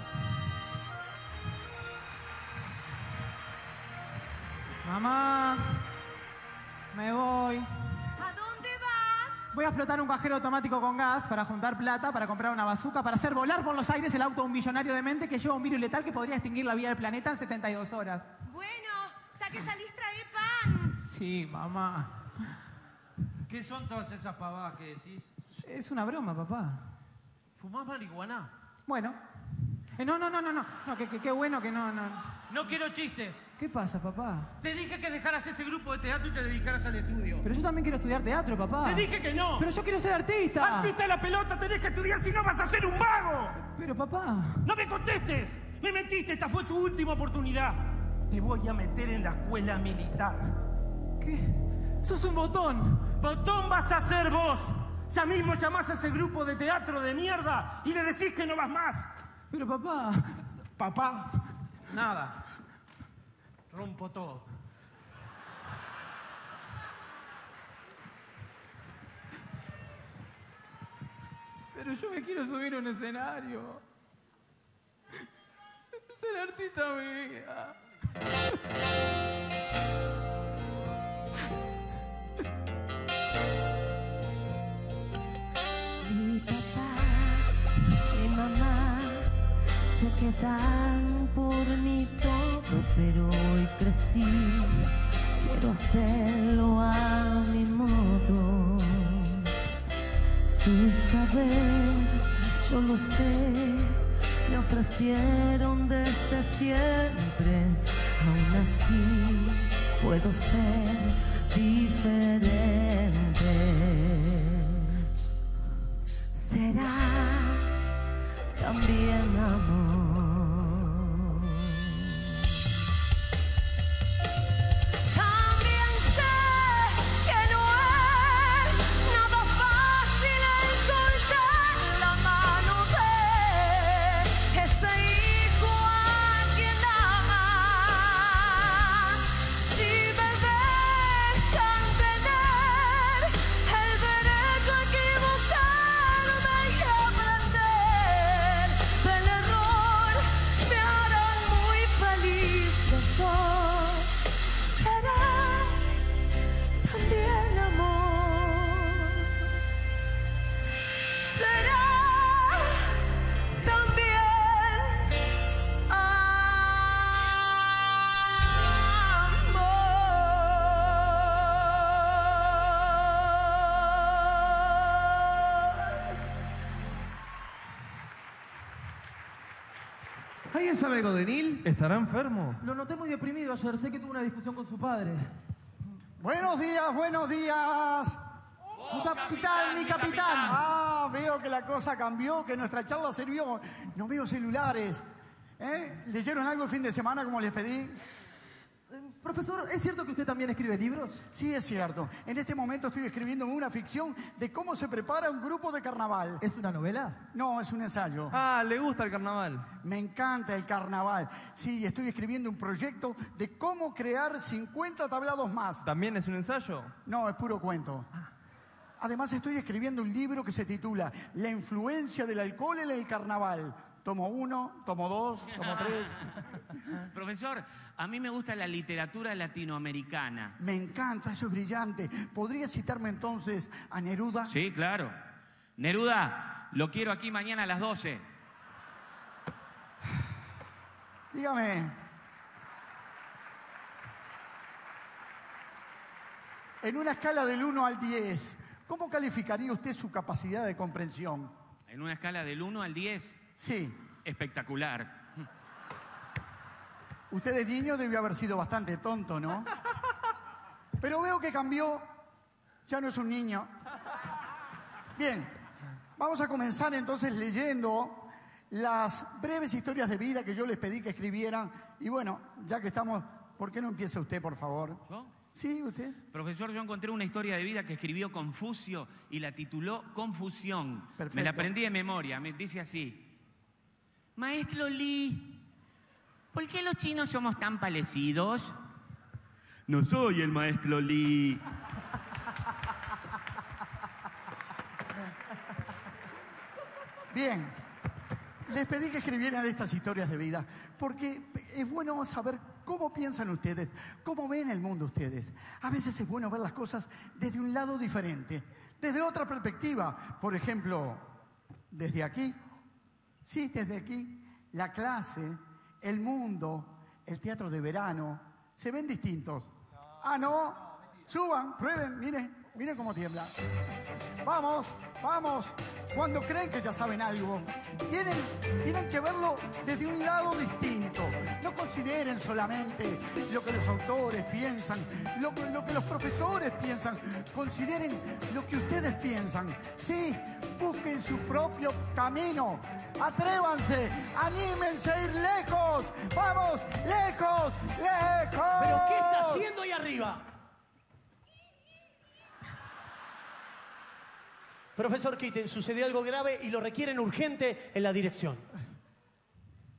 Mamá, me voy. ¿A dónde vas? Voy a explotar un cajero automático con gas para juntar plata, para comprar una bazooka, para hacer volar por los aires el auto de un millonario demente que lleva un virus letal que podría extinguir la vida del planeta en setenta y dos horas. Bueno, ya que salís trae pan. Sí, mamá. ¿Qué son todas esas pavadas que decís? Es una broma, papá. ¿Fumás marihuana? Bueno. Eh, no, no, no, no, no. No, que, que, qué bueno que no, no. No quiero chistes. ¿Qué pasa, papá? Te dije que dejaras ese grupo de teatro y te dedicaras al estudio. Pero yo también quiero estudiar teatro, papá. Te dije que no. Pero yo quiero ser artista. Artista de la pelota tenés que estudiar si no vas a ser un vago. Pero, papá. No me contestes. Me mentiste. Esta fue tu última oportunidad. Te voy a meter en la escuela militar. ¿Qué? Sos un botón. Botón vas a ser vos. Ya mismo llamás a ese grupo de teatro de mierda y le decís que no vas más. Pero papá... Papá, nada. Rompo todo. Pero yo me quiero subir a un escenario. Ser artista mía. Mi papá, mi mamá se quedan por mí todo, pero hoy crecí, quiero hacerlo a mi modo. Su saber, yo lo sé, me ofrecieron desde siempre, aún así puedo ser diferente. Será también amor. También sé que no es nada fácil el soltar la mano de ese hijo a quien ama. Si me dejan tener el derecho a equivocarme y aprender del error, me harán muy feliz los dos. Será también amor. Será también ¿Alguien sabe algo de Neil? ¿Estará enfermo? Lo noté muy deprimido ayer. Sé que tuvo una discusión con su padre. Buenos días, buenos días. Mi capitán, mi capitán. Ah, veo que la cosa cambió, que nuestra charla sirvió. No veo celulares. ¿Eh? ¿Leyeron algo el fin de semana como les pedí? Profesor, ¿es cierto que usted también escribe libros? Sí, es cierto. En este momento estoy escribiendo una ficción de cómo se prepara un grupo de carnaval. ¿Es una novela? No, es un ensayo. Ah, le gusta el carnaval. Me encanta el carnaval. Sí, estoy escribiendo un proyecto de cómo crear cincuenta tablados más. ¿También es un ensayo? No, es puro cuento. Además estoy escribiendo un libro que se titula La influencia del alcohol en el carnaval. Tomo uno, tomo dos, tomo tres. Profesor, a mí me gusta la literatura latinoamericana. Me encanta, eso es brillante. ¿Podría citarme entonces a Neruda? Sí, claro. Neruda, lo quiero aquí mañana a las doce. Dígame. En una escala del uno al diez, ¿cómo calificaría usted su capacidad de comprensión? En una escala del uno al diez. Sí. Espectacular. Usted de niño debió haber sido bastante tonto, ¿no? Pero veo que cambió. Ya no es un niño. Bien, vamos a comenzar entonces leyendo las breves historias de vida que yo les pedí que escribieran. Y bueno, ya que estamos, ¿por qué no empieza usted, por favor? ¿Yo? Sí, usted. Profesor, yo encontré una historia de vida que escribió Confucio y la tituló Confusión. Perfecto. Me la aprendí de memoria. Me dice así. Maestro Li, ¿por qué los chinos somos tan parecidos? No soy el maestro Li. Bien, les pedí que escribieran estas historias de vida, porque es bueno saber cómo piensan ustedes, cómo ven el mundo ustedes. A veces es bueno ver las cosas desde un lado diferente, desde otra perspectiva. Por ejemplo, desde aquí. Sí, desde aquí, la clase, el mundo, el teatro de verano, se ven distintos. Ah, ¿no? Suban, prueben, miren, miren cómo tiembla. Vamos, vamos. Cuando creen que ya saben algo, tienen, tienen que verlo desde un lado distinto. No consideren solamente lo que los autores piensan, lo, que- lo que los profesores piensan. Consideren lo que ustedes piensan. Sí, busquen su propio camino. Atrévanse, anímense a ir lejos. Vamos, lejos, lejos. ¿Pero qué está haciendo ahí arriba? Profesor Keating, sucedió algo grave y lo requieren urgente en la dirección.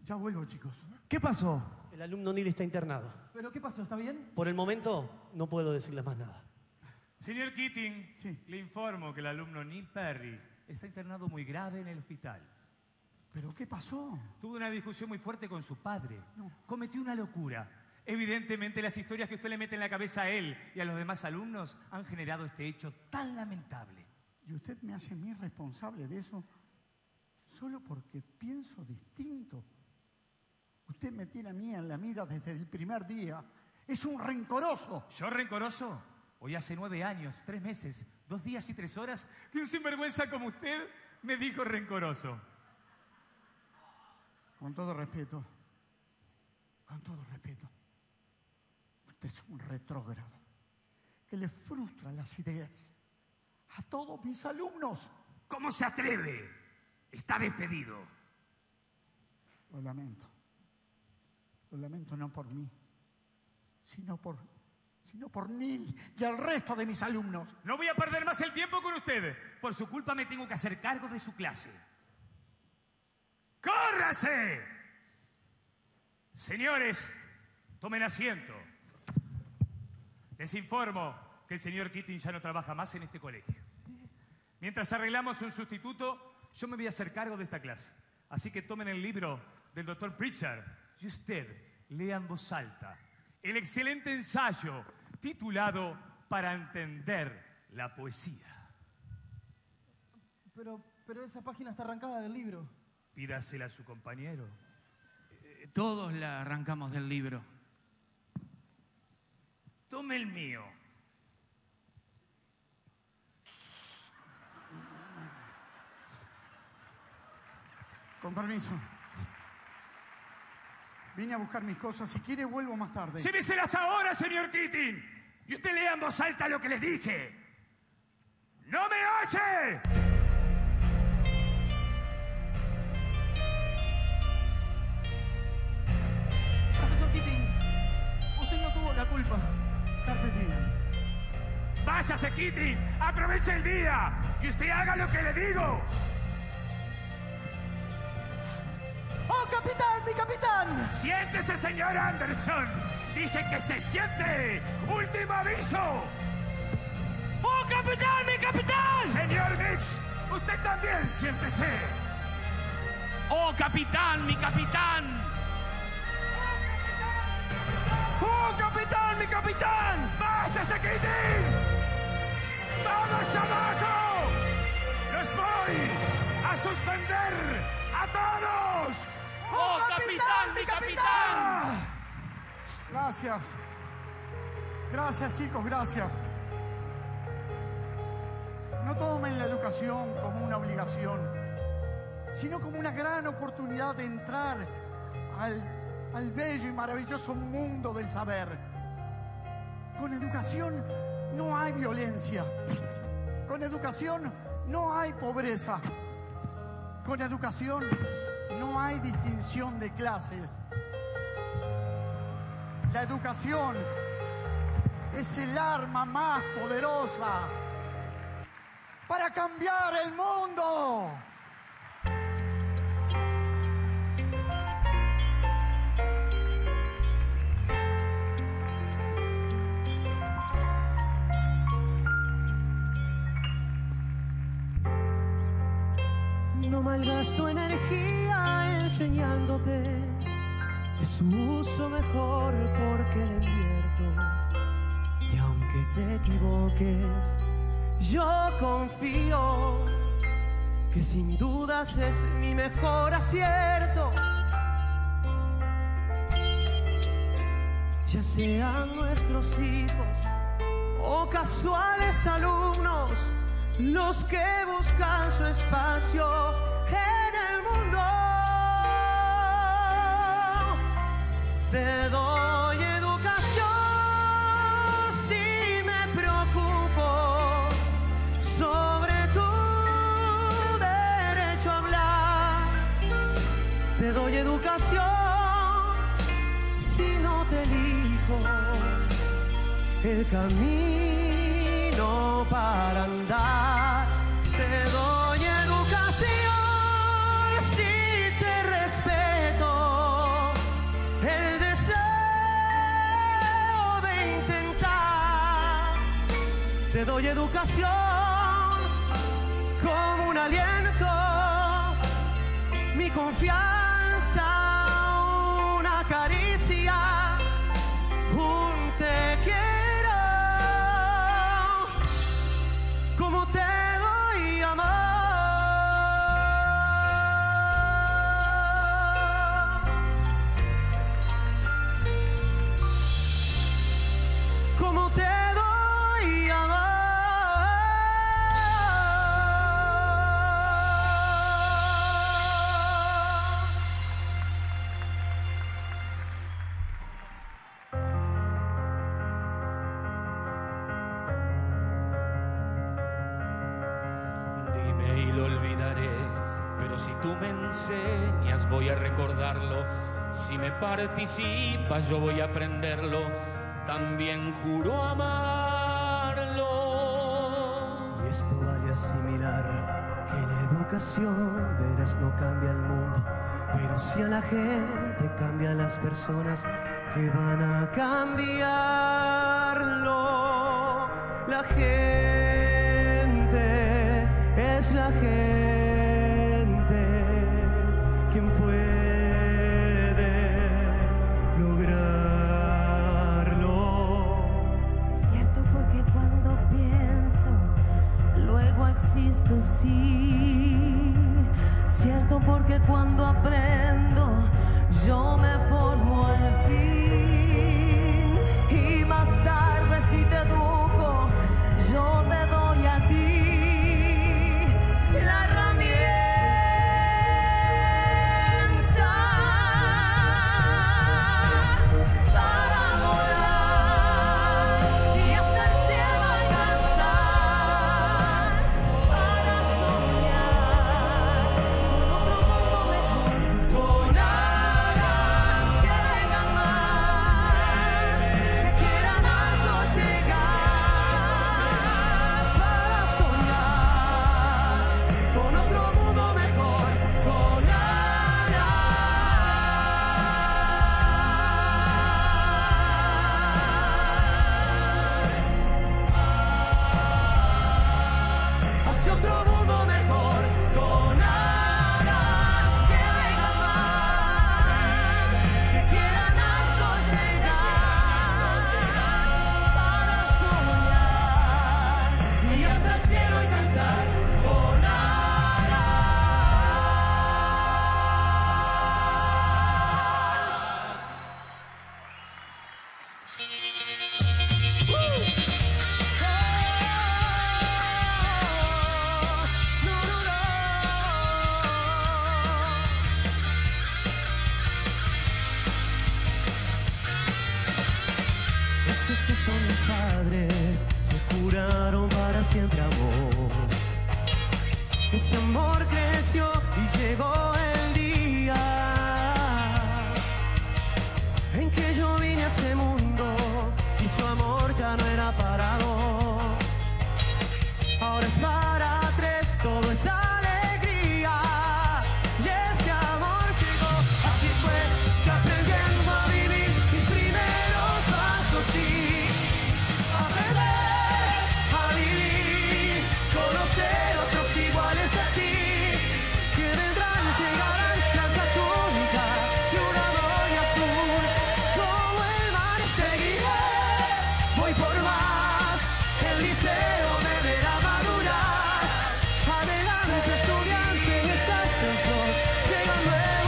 Ya vuelvo, chicos. ¿Qué pasó? El alumno Neil está internado. ¿Pero qué pasó? ¿Está bien? Por el momento, no puedo decirles más nada. Señor Keating, le informo que el alumno Neil Perry está internado muy grave en el hospital. ¿Pero qué pasó? Tuvo una discusión muy fuerte con su padre. Cometió una locura. Evidentemente, las historias que usted le mete en la cabeza a él y a los demás alumnos han generado este hecho tan lamentable. ¿Y usted me hace a mí responsable de eso solo porque pienso distinto? Usted me tiene a mí en la mira desde el primer día. Es un rencoroso. ¿Yo rencoroso? Hoy hace nueve años, tres meses, dos días y tres horas que un sinvergüenza como usted me dijo rencoroso. Con todo respeto, con todo respeto, usted es un retrógrado que le frustra las ideas a todos mis alumnos. ¿Cómo se atreve? Está despedido. Lo lamento. Lo lamento no por mí, sino por, sino por Neil y el resto de mis alumnos. No voy a perder más el tiempo con usted. Por su culpa me tengo que hacer cargo de su clase. ¡Córrase! Señores, tomen asiento. Les informo que el señor Keating ya no trabaja más en este colegio. Mientras arreglamos un sustituto, yo me voy a hacer cargo de esta clase. Así que tomen el libro del doctor Pritchard y usted lea en voz alta el excelente ensayo titulado Para entender la poesía. Pero, pero esa página está arrancada del libro. Pídasela a su compañero. Todos la arrancamos del libro. Tome el mío. Con permiso. Vine a buscar mis cosas. Si quiere, vuelvo más tarde. ¡Lléveselas ahora, señor Keating! Y usted lea en voz alta lo que le dije. ¡No me oye! Profesor Keating, usted no tuvo la culpa. Carpe diem. ¡Váyase, Keating! ¡Aproveche el día! ¡Y usted haga lo que le digo! ¡Oh, capitán, mi capitán! ¡Siéntese, señor Anderson! ¡Dije que se siente! ¡Último aviso! ¡Oh, capitán, mi capitán! Señor Mix, usted también siéntese. ¡Oh, capitán, mi capitán! ¡Oh, capitán, mi capitán! ¡Váyase, Keating! ¡Todos abajo! ¡Los voy a suspender a todos! ¡Oh, capitán, mi capitán! Gracias. Gracias, chicos, gracias. No tomen la educación como una obligación, sino como una gran oportunidad de entrar al, al bello y maravilloso mundo del saber. Con educación no hay violencia. Con educación no hay pobreza. Con educación no hay distinción de clases. La educación es el arma más poderosa para cambiar el mundo. No malgasto energía enseñándote, es su uso mejor porque le invierto. Y aunque te equivoques, yo confío que sin dudas es mi mejor acierto. Ya sean nuestros hijos o casuales alumnos, los que buscan su espacio en el mundo. Te doy educación si me preocupo sobre tu derecho a hablar. Te doy educación si no te elijo el camino para andar. Te doy educación si te respeto te doy educación como un aliento, mi confianza, una caricia, un te quiero, como te doy amor. Como te doy amor. Dime y lo olvidaré, pero si tú me enseñas voy a recordarlo. Si me participas yo voy a aprenderlo. También juro amarlo. Y esto vale asimilar que la educación, verás, no cambia el mundo, pero sí a la gente, cambia a las personas que van a cambiarlo. La gente es la gente quien puede lograrlo. Cierto, porque cuando pienso, luego existo, sí. Cierto, porque cuando aprendo, yo me formo al fin. Y más tarde, si te educo, yo te doy a ti la herramienta para volar y hasta el cielo alcanzar, para soñar con otro mundo mejor, con alas que vengan más, que quieran alto llegar, para soñar con otro mundo mejor, con hacia otro mundo mejor, con alas que vengan más, que quieran alto llegar, para soñar y hasta el cielo alcanzar, con esos que son mis padres, se juraron para siempre amor. Ese amor creció y llegó el día en que yo vine a ese mundo y su amor ya no era para dos. Ahora es para tres, todo es alegría. Y ese amor llegó, así fue que aprendiendo a vivir mis primeros pasos di. Aprender a vivir, conocer otros iguales a ti, que vendrán, llegarán, blanca túnica y una boina azul. Como el mar seguiré, voy por más, el liceo me verá madurar. Adelante, estudiante, esa es el flor, llega un nuevo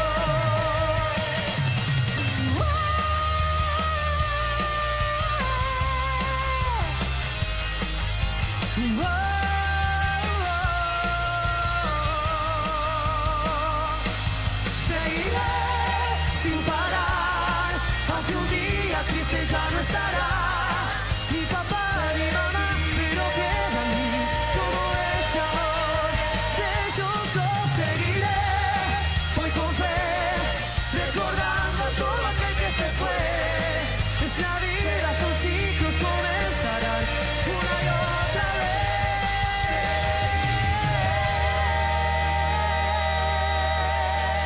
seguiré sin parar, aunque un día triste ya no estará mi papá ni mamá, pero queda en mí todo ese amor. De ellos lo seguiré, voy con fe, recordando a todo aquel que se fue. Es la vida, son ciclos, comenzarán una y otra vez.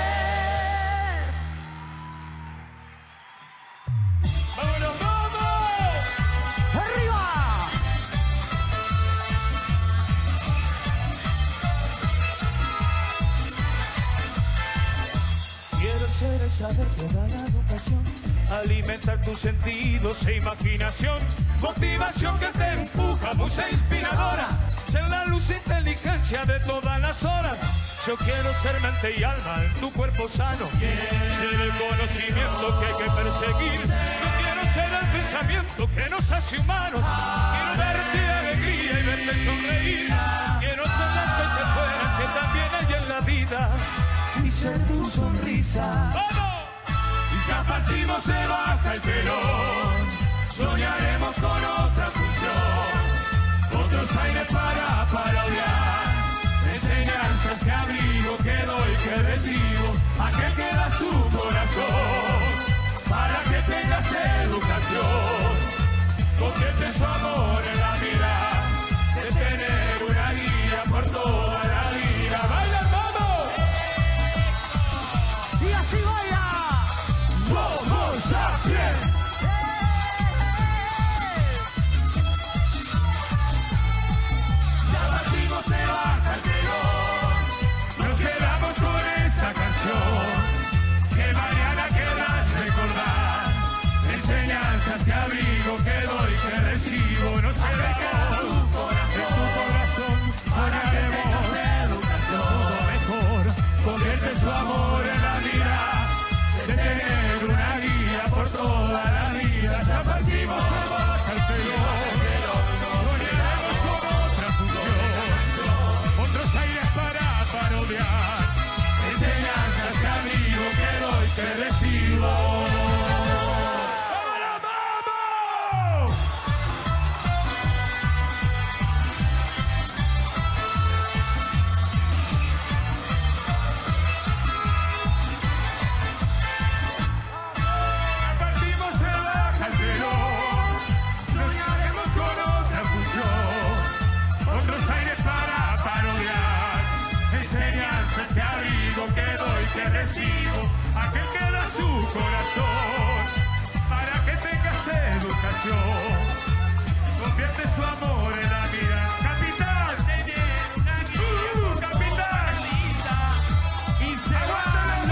¡Vámonos, vamos! aprender toda la educación. Alimentar tus sentidos e imaginación. Motivación que te empuja, musa inspiradora. Ser la luz e inteligencia de todas las horas. Yo quiero ser mente y alma en tu cuerpo sano. Ser el conocimiento que hay que perseguir. Yo quiero ser el pensamiento que nos hace humanos. Quiero darte alegría y verte sonreír. Quiero ser las cosas buenas que también hay en la vida y ser tu sonrisa. ¡Vamos! Y ya partimos, se baja el telón. Soñaremos con otra función. Otros aires para parodiar. Enseñanzas que abrigo, que doy, que recibo. Aquel que da su corazón. Para que tengas educación. Convierte su amor en la vida. De tener una guía por toda la vida. ¡Baila, vamos! Y así baila. ¡Vamos a pie! Se baja el telón, nos quedamos con esta canción, que mañana querrás recordar, enseñanzas que abrigo, que doy, que recibo, nos quedamos en tu corazón, soñaremos educación mejor, convierte su amor en la vida, de tener una guía por toda la vida, ya partimos, se baja el telón. Enseñanzas que abrigo, que doy, que recibo. ¡Ahora vamos! Partimos, se baja el telón. Soñaremos con otra función. Otros aires para parodiar. Enseñanzas que abrigo, que doy, que recibo. Aquel que da su corazón para que tengas educación. Convierte su amor en la vida. Capitán, uh, capitán, y se aguanta el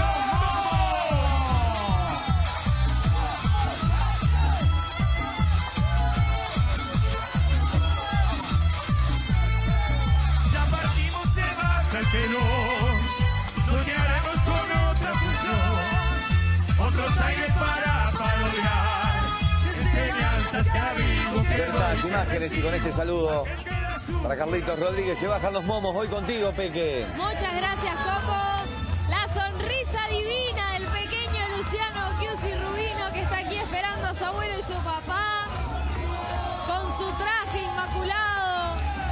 ya partimos, se baja el telón. Soñaremos con otra función. Otros aires para parodiar. Enseñanzas que abrigo, que Estas doy, imágenes y con este saludo para Carlitos Rodríguez. Se bajan los momos hoy contigo, Peque. Muchas gracias, Coco. La sonrisa divina del pequeño Luciano Chiusi Rubino, que está aquí esperando a su abuelo y su papá, con su traje inmaculado,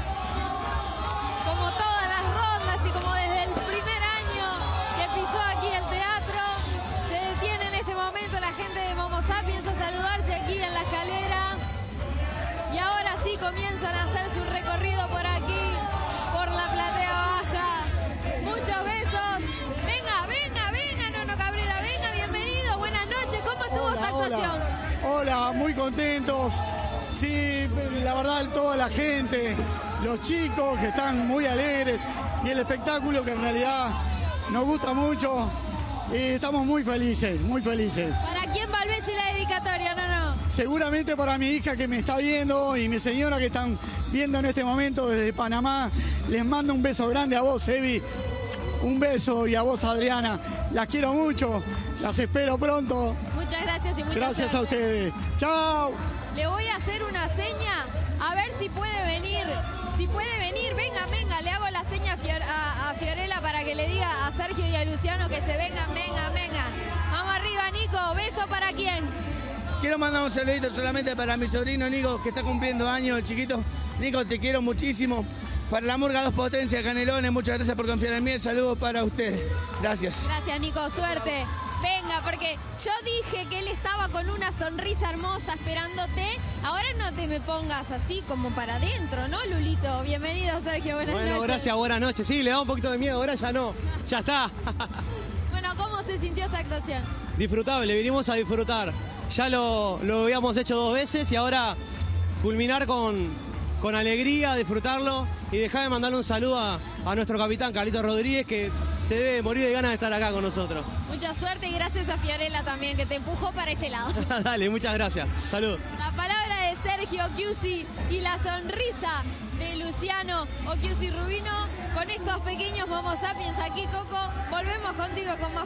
como todas las rondas y como desde el primer año que pisó aquí el teatro. Se detiene en este momento la gente de Momo Sapiens a saludarse aquí en la escalera. Y ahora sí comienzan a hacerse un recorrido por aquí, por la platea baja. Muchos besos. Venga, venga, venga, Nono Cabrera, venga, bienvenido. Buenas noches. ¿Cómo estuvo esta actuación? Hola, muy contentos. Sí, la verdad, toda la gente, los chicos que están muy alegres y el espectáculo que en realidad nos gusta mucho. Y estamos muy felices, muy felices. ¿Para quién Valvesi la dedicatoria, Nono? Seguramente para mi hija que me está viendo y mi señora que están viendo en este momento desde Panamá. Les mando un beso grande a vos, Evi. Un beso, y a vos, Adriana. Las quiero mucho, las espero pronto. Muchas gracias y muchas Gracias a suerte. ustedes. Chao. Le voy a hacer una seña, a ver si puede venir. Si puede venir, venga, venga. Le hago la seña a, Fior- a, a Fiorella para que le diga a Sergio y a Luciano que se vengan, venga, venga. Vamos arriba, Nico. ¿Beso para quién? Quiero mandar un saludito solamente para mi sobrino Nico, que está cumpliendo años, el chiquito. Nico, te quiero muchísimo. Para la Murga Dos Potencias, Canelones, muchas gracias por confiar en mí. El saludo para ustedes. Gracias. Gracias, Nico. Suerte. Venga, porque yo dije que él estaba con una sonrisa hermosa esperándote. Ahora no te me pongas así como para adentro, ¿no, Lulito? Bienvenido, Sergio. Buenas Bueno, noches. gracias, buenas noches. Sí, le da un poquito de miedo, ahora ya no. Ya está. Bueno, ¿cómo se sintió esta actuación? Disfrutable, vinimos a disfrutar. Ya lo, lo habíamos hecho dos veces y ahora culminar con, con alegría, a disfrutarlo y dejar de mandarle un saludo a, a nuestro capitán Carlitos Rodríguez, que se debe morir de ganas de estar acá con nosotros. Mucha suerte y gracias a Fiorella también, que te empujó para este lado. Dale, muchas gracias. Salud. La palabra de Sergio Occhiusi y la sonrisa de Luciano Occhiusi Rubino. Con estos pequeños Momo Sapiens aquí, Coco, volvemos contigo con más.